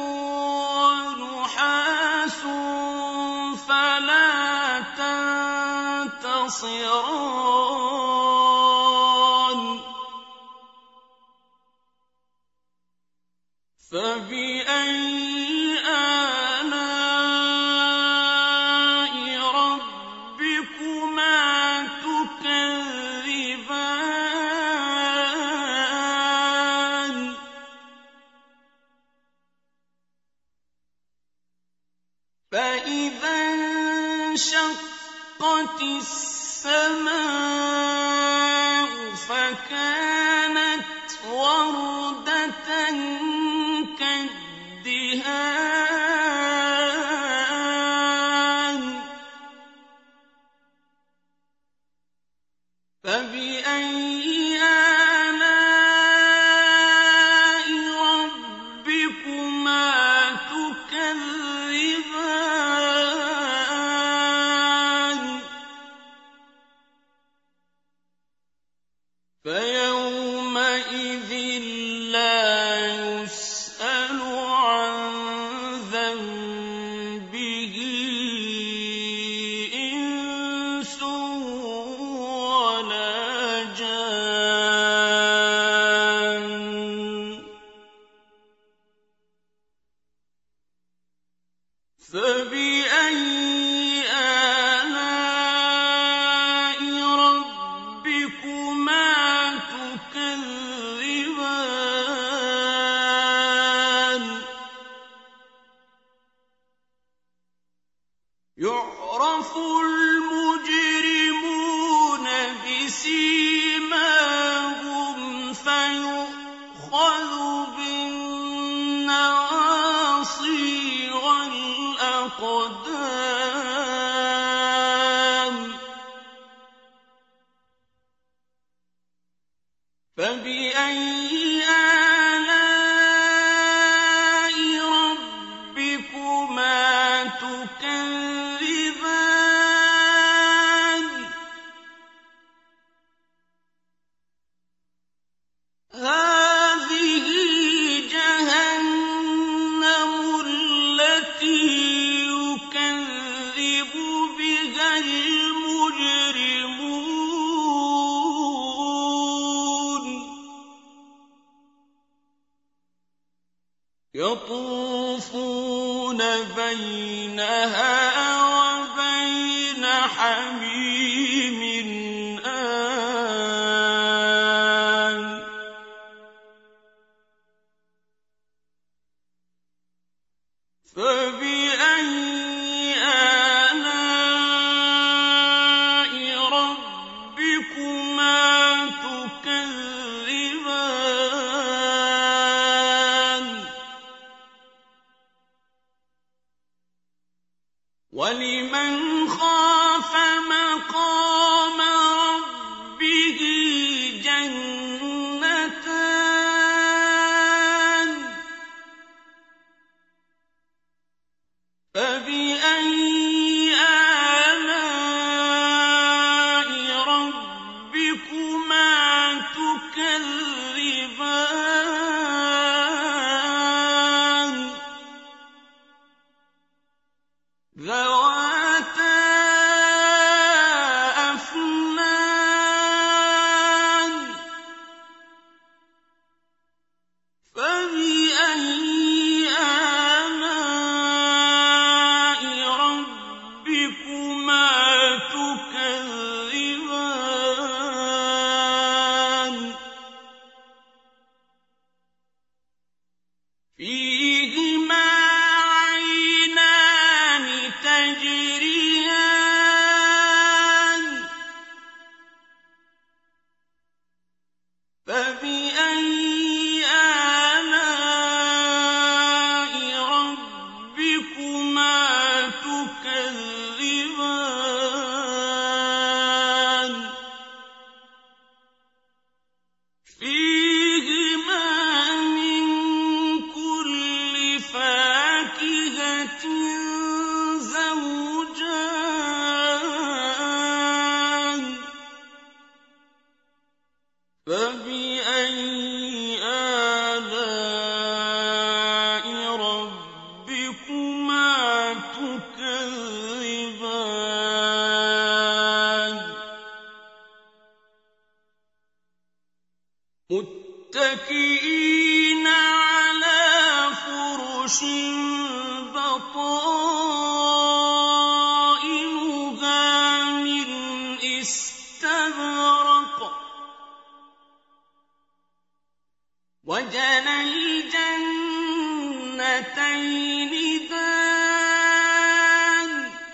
Speaker 2: وَنُحَاسٌ فَلَا تَنتَصِرَانِ فَبِأَيِّ آلَاءِ رَبِّكُمَا تُكَذِّبَانِ فَإِذَا انشَقَّتِ السَّمَاءُ فَكَانَتْ وَرْدَةً كَالدِّهَانِ
Speaker 1: فَبِأَيِّ آلَاءِ رَبِّكُمَا تُكَذِّبَانِ فَيَوْمَئِذٍ لَّا يُسْأَلُ عَن ذَنبِهِ إِنسٌ وَلَا جَانٌّ فَبِأَيِّ آلَاءِ رَبِّكُمَا تُكَذِّبَانِ يُعْرَفُ الْمُجْرِمُونَ بِسِيمَاهُمْ فَيُؤْخَذُ بِالنَّوَاصِي وَالْأَقْدَامِ فَبِأَيِّ آلَاءِ رَبِّكُمَا تُكَذِّبَانِ هَٰذِهِ جَهَنَّمُ الَّتِي يُكَذِّبُ بِهَا الْمُجْرِمُونَ يَطُوفُونَ بَيْنَهَا وَبَيْنَ حَمِيمٍ آنٍ فَبِأَيِّ آلَاءِ رَبِّكُمَا تُكَذِّبَانِ وَلِمَنْ خَافَ مَقَامَ رَبِّهِ جَنَّتَانِ فَبِأَيِّ آلَاءِ رَبِّكُمَا تُكَذِّبَانِ ذَوَاتَا أَفْنَانٍ فَبِأَيِّ آلَاءِ رَبِّكُمَا تُكَذِّبَانِ فِيهِمَا عَيْنَانِ تَجْرِيَانِ فَبِأَيِّ آلَاءِ رَبِّكُمَا تُكَذِّبَانِ فِيهِمَا مِن كُلِّ فَاكِهَةٍ زَوْجَانِ فَبِأَيِّ آلَاءِ رَبِّكُمَا تُكَذِّبَانِ مُتَّكِئِينَ عَلَىٰ فُرُشٍ بَطَائِنُهَا مِنْ إِسْتَبْرَقٍ وَجَنَى الْجَنَّتَيْنِ دَانٍ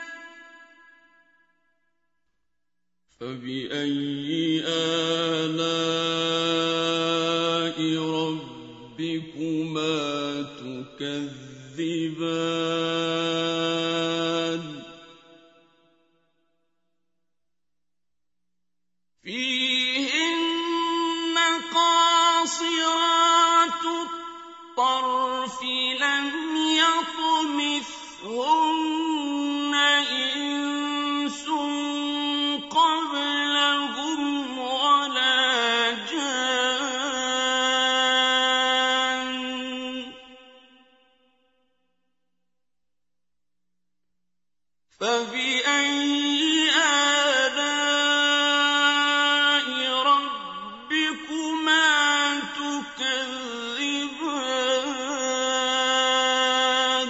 Speaker 1: فَبِأَيِّ آلَاءِ رَبِّكُمَا تُكَذِّبَانِ فِي
Speaker 2: لَمْ يَطْمِثْهُنَّ إِنسٌ قَبْلَهُمْ وَلَا جَانٌّ فَبِأَيِّ آلَاءِ رَبِّكُمَا تُكَذِّبَانِ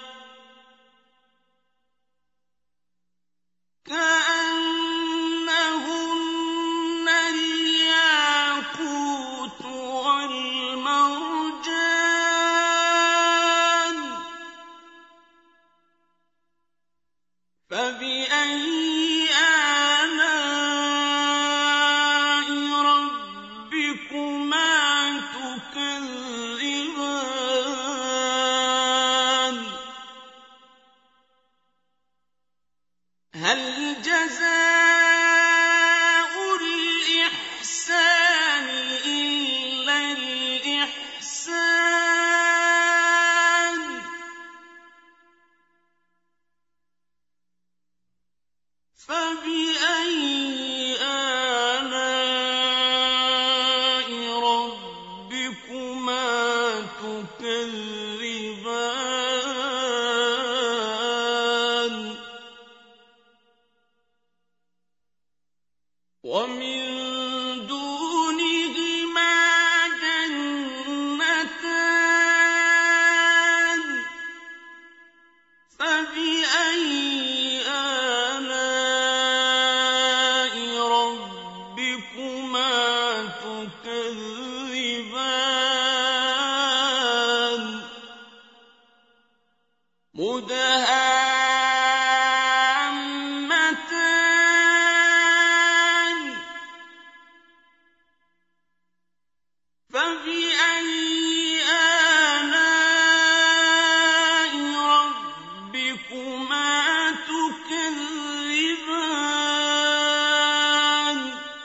Speaker 2: كَأَنَّهُنَّ الْيَاقُوتُ وَالْمَرْجَانُ فَبِأَيِّ آلَاءِ رَبِّكُمَا تُكَذِّبَانِ هَلْ جَزَاءُ الْإِحْسَانِ إِلَّا الْإِحْسَانُ فَبِأَيِّ آلَاءِ رَبِّكُمَا تُكَذِّبَانِ وَمِن دُونِهِمَا جَنَّتَانِ فَبِأَيِّ آلَاءِ رَبِّكُمَا تُكَذِّبَانِ مُدْهَامَّتَانِ فَبِأَيِّ آلَاءِ رَبِّكُمَا تُكَذِّبَانِ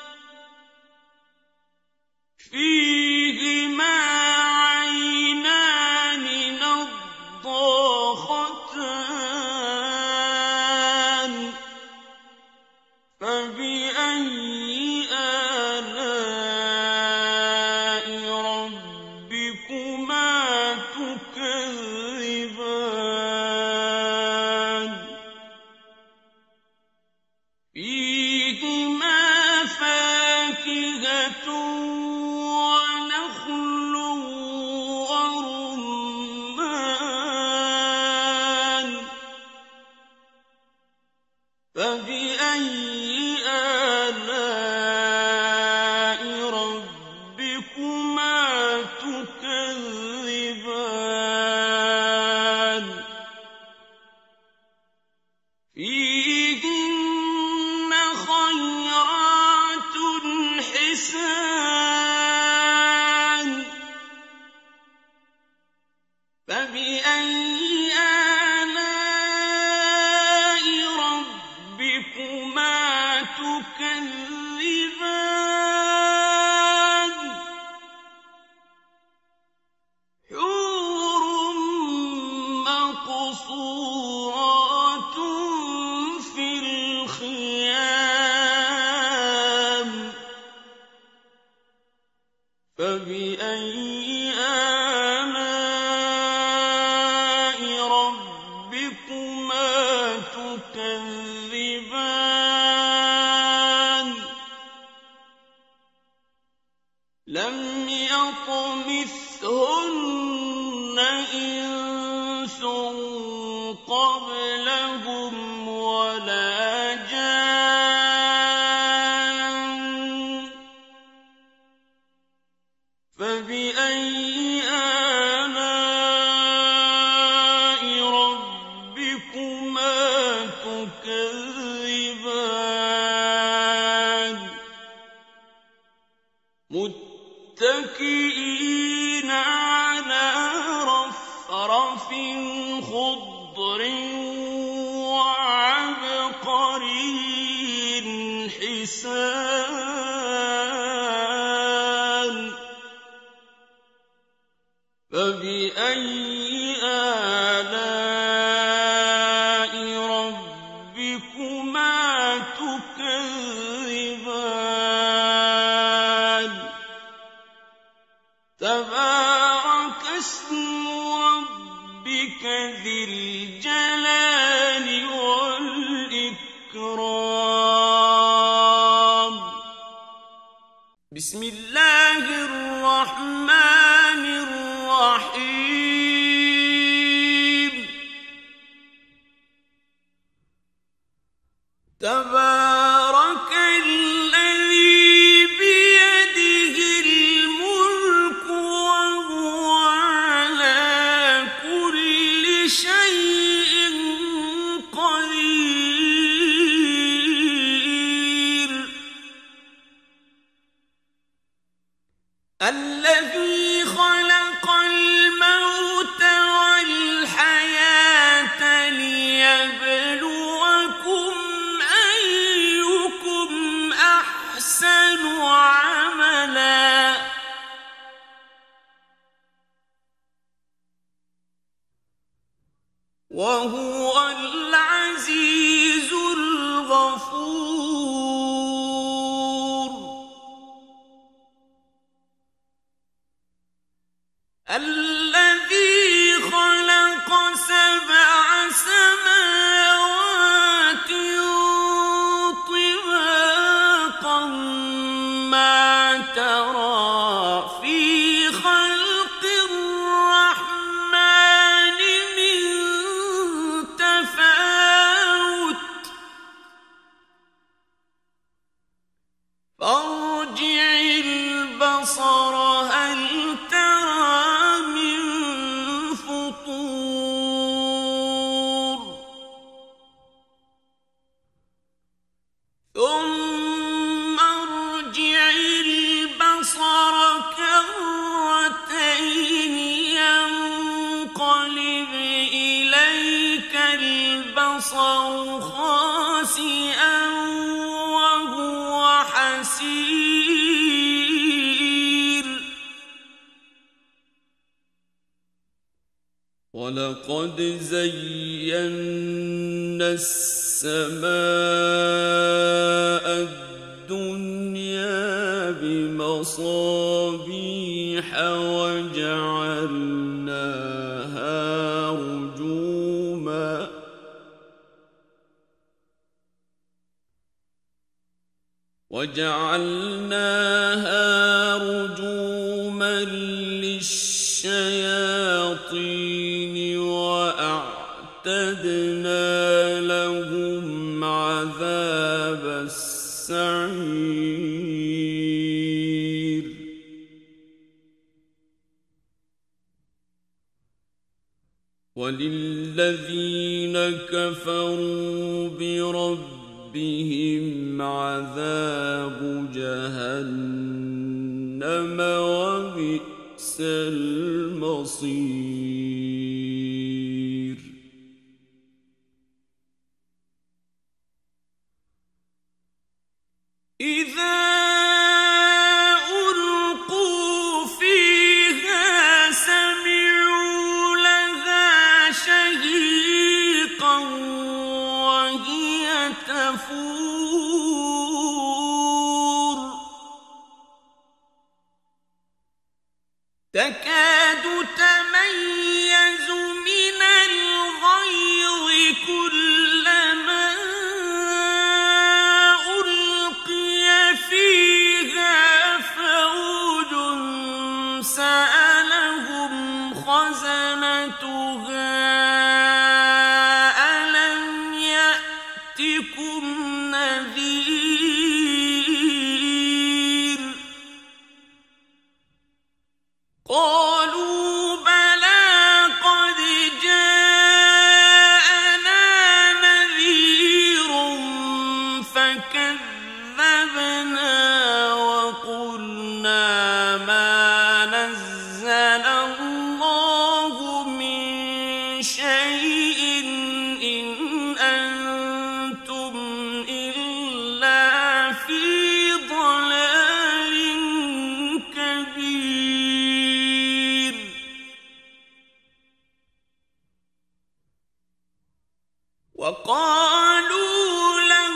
Speaker 2: فِيهِمَا عَيْنَانِ نَضَّاخَتَانِ فَبِأَيِّ آلَاءِ رَبِّكُمَا تُكَذِّبَانِ فِيهِمَا فَاكِهَةٌ وَنَخْلٌ وَرُمَّانٌ فَبِأَيِّ آلَاءِ رَبِّكُمَا تُكَذِّبَانِ فِيهِنَّ خَيْرَاتٌ حِسَانٌ فَبِأَيِّ آلَاءِ رَبِّكُمَا تُكَذِّبَانِ حُورٌ مَّقْصُورَاتٌ فِي الْخِيَامِ فَبِأَيِّ آلَاءِ رَبِّكُمَا تُكَذِّبَانِ لَمْ يَطْمِثْهُنَّ إِنسٌ قَبْلَهُمْ وَلَا جَانٌّ فَبِأَيِّ آلَاءِ رَبِّكُمَا تُكَذِّبَانِ مُتَّكِئِينَ عَلَىٰ رَفْرَفٍ خُضْرٍ وَعَبْقَرِيٍّ حِسَانٍ فَبِأَيِّ
Speaker 1: رَبِّكُمَا تُكَذِّبَانِ تَبَارَكَ اسْمُ رَبِّكَ ذِي الْجَلَالِ وَالْإِكْرَامِ بسم الله الرحمن الرحيم تبارك الذي بيده الملك وهو على كل شيء قدير الذي خلق الموت والحياة ليبلوكم أيكم أحسن عملا وهو العزيز الغفور الذي خلق سبع سماوات طباقا ما ترى في خلق الرحمن من تفاوت فارجع البصر هل ترى من فطور ثم ارجع البصر كرتين ينقلب إليك البصر خاسئا وهو حسير ولقد زينا السماء الدنيا بمصابيح وجعلناها رجوما وجعلناها رجوما للشياطين وأعتدنا لهم عذاب السعير وللذين كفروا بربهم عذاب جهنم وبئس المصير إذا ألقوا فيها سمعوا لها شهيقا وهي تفور تكاد تميز من الغيظ كلما ألقي فيها فوج سألهم خزنتها ألم يأتكم نذير قالوا بلى قد جاءنا نذير فكذبنا وقلنا ما نزل الله من شيء إن أنتم إلا في ضلال كبير وقالوا له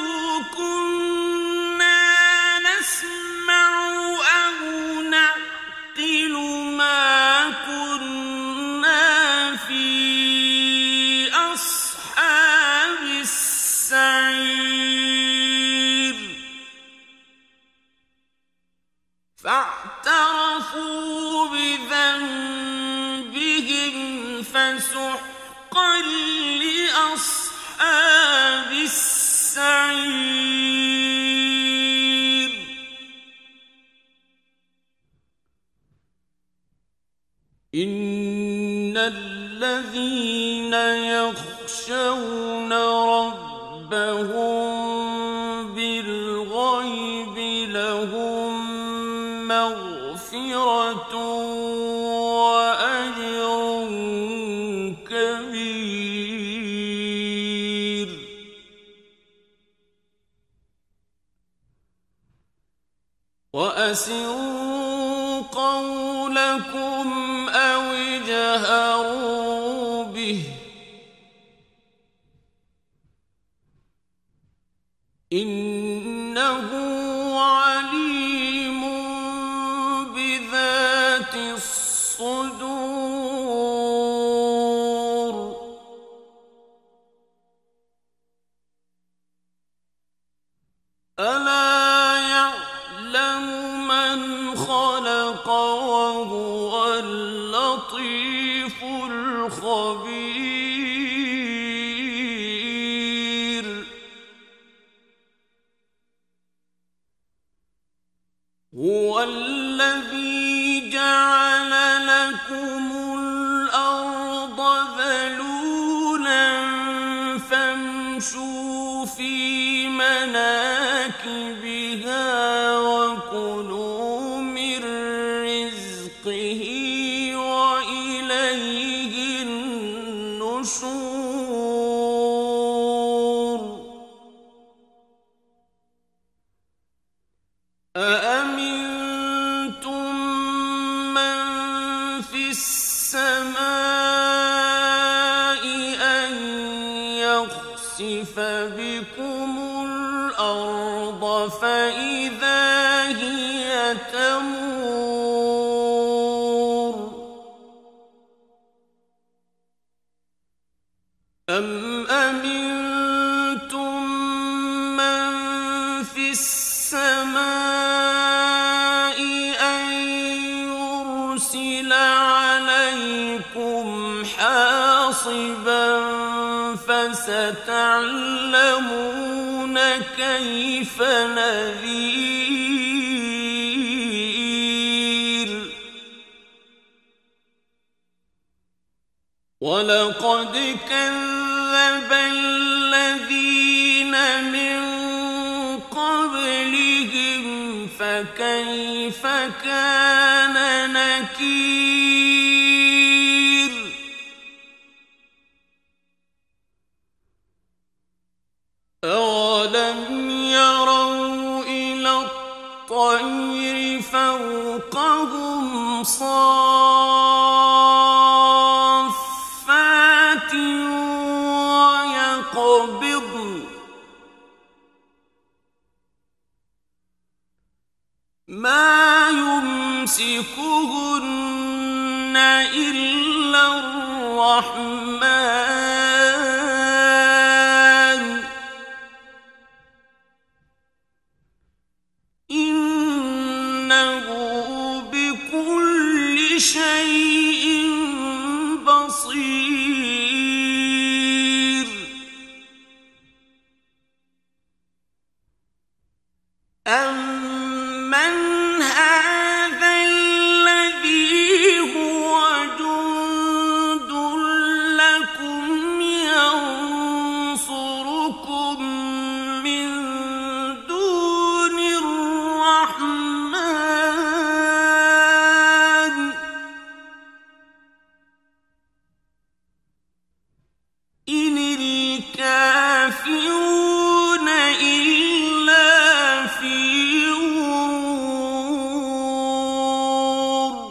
Speaker 1: اعترفوا بذنبهم فسحقا لأصحاب السعير إن الذين يخشون ربهم بالغيب لهم مغفرة وأجر كبير وأسروا قولكم أو اجهروا به إنه عليم بذات الصدور ألا يعلم من خلق وهو اللطيف الخبير هو الذي جعل لكم الأرض ذلولا فامشوا في مناكبها وكلوا من رزقه وإليه النشور أأمنتم من في السماء أن يخسف بكم الأرض فإذا هي تمور أم أمنتم من في السماء أن يرسل عليكم حاصبا فستعلمون كيف نذير ولقد كذب الذين من قبلهم فكيف كان نكير أولم يروا إلى الطير فوقهم صافات ويقبضن ما يمسكهن إلا الرحمن إنه بكل شيء بصير أمن هذا الذي هو جند لكم ينصركم من دون الرحمن إن الكافرون إلا في غرور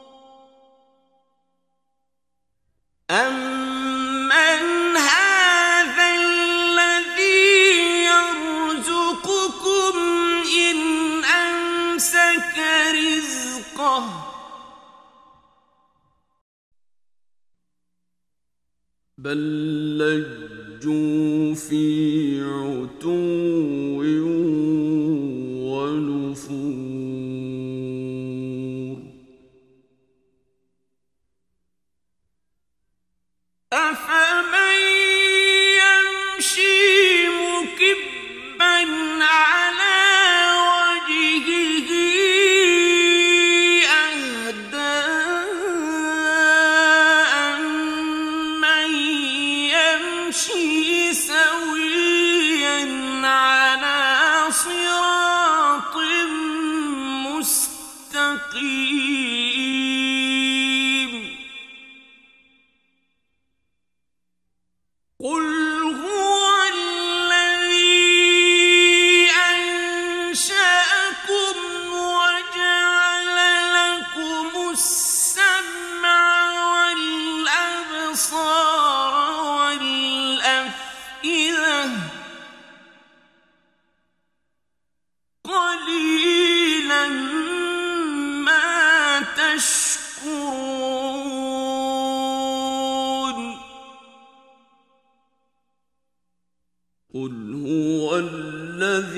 Speaker 1: أمن هذا الذي يرزقكم إن أمسك رزقه بل لجوا في عتو ونفور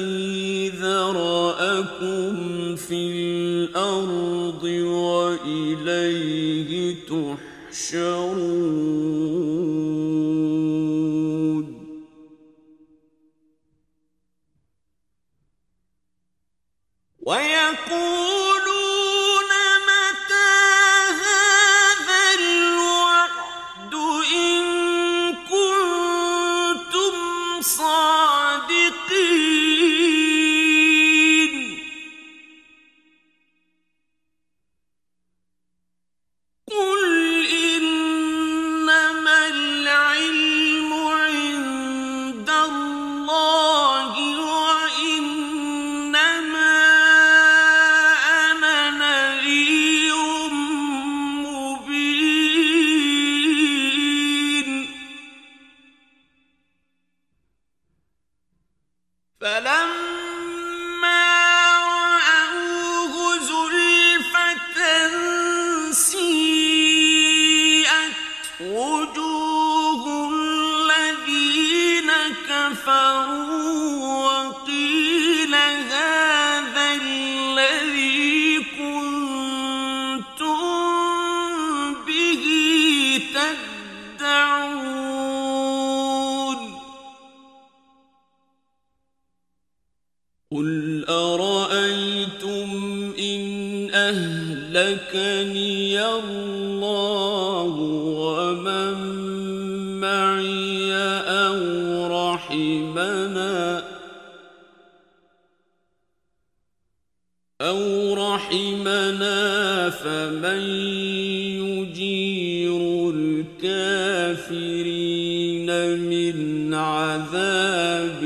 Speaker 1: الذي ذرأكم في الأرض وإليه تحشرون ويقولون متى هذا الوعد إن كنتم صادقين قل إنما العلم عند الله وإنما أنا نذير مبين فلما رأوه زلفة سيئت وجوه الذين كفروا وقيل هذا الذي كنتم به تدعون قل أرأيتم إن أهلكني الله ومن معي أو رحمنا أو رحمنا فمن يجير الكافرين من عذاب